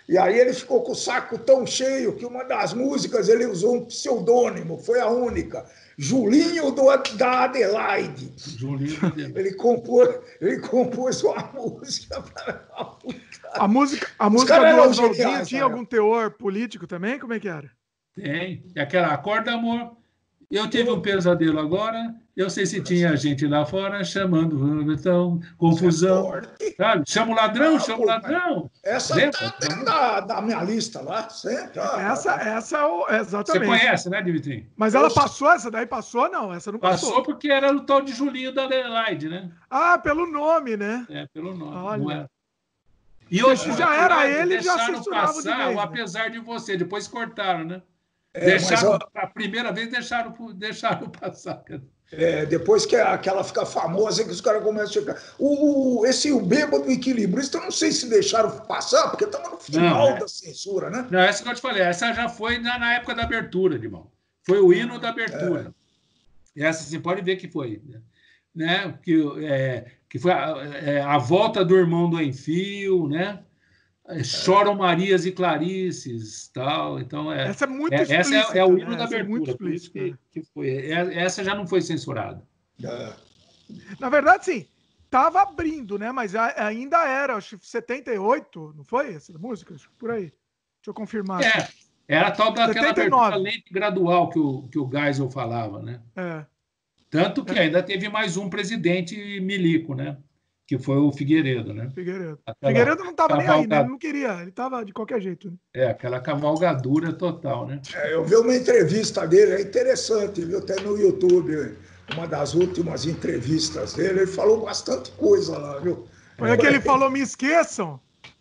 E aí ele ficou com o saco tão cheio que uma das músicas ele usou um pseudônimo, foi a única. Julinho da Adelaide. Julinho da Adelaide. Ele compôs uma música para a música do Oswaldinho tinha algum teor político também? Como é que era? Tem. Aquela Acorda, Amor. Eu tive um pesadelo agora. Eu sei se tinha gente lá fora chamando, então, confusão. Sabe? Chama o ladrão, chama o ladrão. Essa está da minha lista lá. Essa exatamente. Você conhece, né, Dimitri? Mas ela passou? Essa daí passou? Não, essa não passou. Passou porque era o tal de Julinho da Adelaide, né? Ah, pelo nome, né? É, pelo nome. Olha. Não é. E hoje já era ele, já deixaram censurava passar de vez, o né? Apesar de Você. Depois cortaram, né? Deixaram, a primeira vez deixaram passar. Depois que ela fica famosa, que os caras começam a chegar. O Bêbado Equilibrista, eu não sei se deixaram passar, porque estamos no final da censura, né? Não, essa que eu te falei, essa já foi na época da abertura, irmão. Foi o hino da abertura. Essa você pode ver que foi. Né? Que foi a volta do irmão do Enfio, né? Choram Marias e Clarices, tal. Então essa é muito explícita. Essa é o hino da abertura. É muito explícita, que foi. Essa já não foi censurada. Na verdade, sim. Estava abrindo, né? Mas ainda era, acho que 78, não foi essa música? Acho que por aí. Deixa eu confirmar. Era tal daquela 79. abertura lenta e gradual que o Geisel falava, né? Tanto que ainda teve mais um presidente milico, né? Que foi o Figueiredo, né? Figueiredo não estava nem aí, né? Ele não queria, ele estava de qualquer jeito. Né? Aquela cavalgadura total, né? Eu vi uma entrevista dele, é interessante, viu? Até no YouTube, uma das últimas entrevistas dele, ele falou bastante coisa lá, viu? Foi que ele falou, me esqueçam.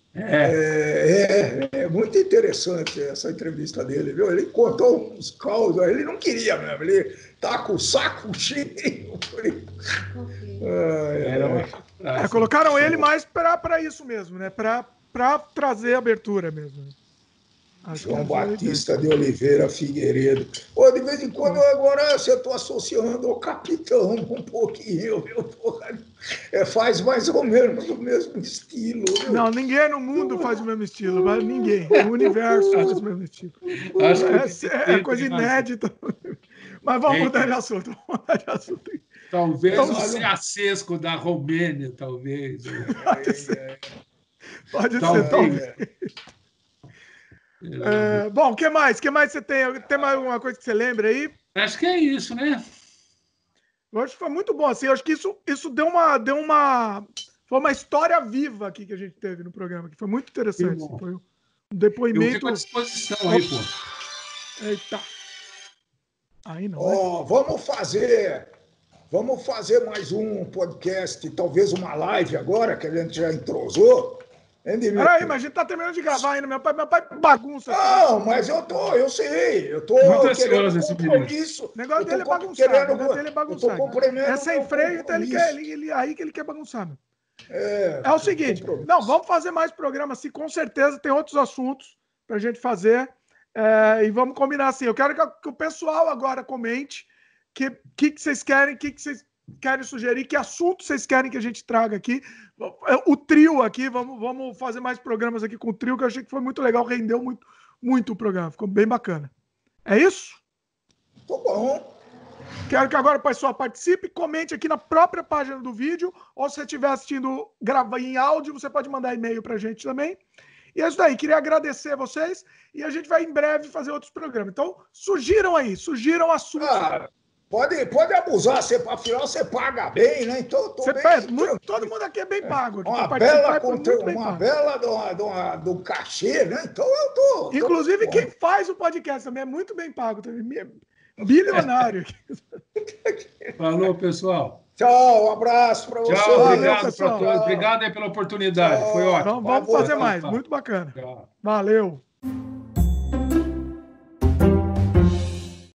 É muito interessante essa entrevista dele, viu? Ele contou uns causos, ele não queria mesmo, ele tá com o saco cheio. Colocaram ele mais para isso mesmo, né? Para trazer abertura mesmo. João Batista de Oliveira Figueiredo. De vez em quando agora eu estou associando ao Capitão um pouquinho, viu? Faz mais ou menos o mesmo estilo. Viu? Não, ninguém no mundo faz o mesmo estilo, mas ninguém. O universo faz o mesmo estilo. É coisa inédita. Mas vamos mudar de assunto. Talvez o Ceausescu da Romênia, talvez. Pode ser, talvez. Bom, o que mais? Você tem? Tem mais alguma coisa que você lembra aí? Acho que é isso, né? Eu acho que foi muito bom. Assim, eu acho que isso deu uma... Foi uma história viva aqui que a gente teve no programa, que foi muito interessante. Assim, foi um depoimento... Eu fico à disposição aí, pô. Eita. Aí não. Vamos fazer mais um podcast, talvez uma live agora, que a gente já entrosou. Peraí, mas a gente tá terminando de gravar ainda. Meu pai bagunça. Não, mas eu sei. Eu tô querendo compromisso. O negócio dele é bagunçar. É sem freio, então ele quer bagunçar. Meu. É o seguinte, vamos fazer mais programas assim, com certeza tem outros assuntos pra gente fazer. E vamos combinar assim. Eu quero que o pessoal agora comente que vocês querem, que vocês querem sugerir, que assunto vocês querem que a gente traga aqui. O trio aqui, vamos fazer mais programas aqui com o trio, que eu achei que foi muito legal, rendeu muito o programa, ficou bem bacana. É isso? Tô bom. Quero que agora o pessoal participe, comente aqui na própria página do vídeo, ou se você estiver assistindo, grava em áudio, você pode mandar e-mail pra gente também. E é isso daí, queria agradecer a vocês, e a gente vai em breve fazer outros programas. Então, sugiram assuntos. Pode abusar, afinal você paga bem, né? Então, todo mundo aqui é bem pago. Uma bela do cachê, né? Então eu tô. Inclusive, quem faz o podcast também é muito bem pago também. Bilionário. Falou, pessoal. Tchau, um abraço para vocês. Tchau, obrigado para todos. Obrigado aí pela oportunidade. Foi ótimo. Vamos fazer mais. Muito bacana. Valeu.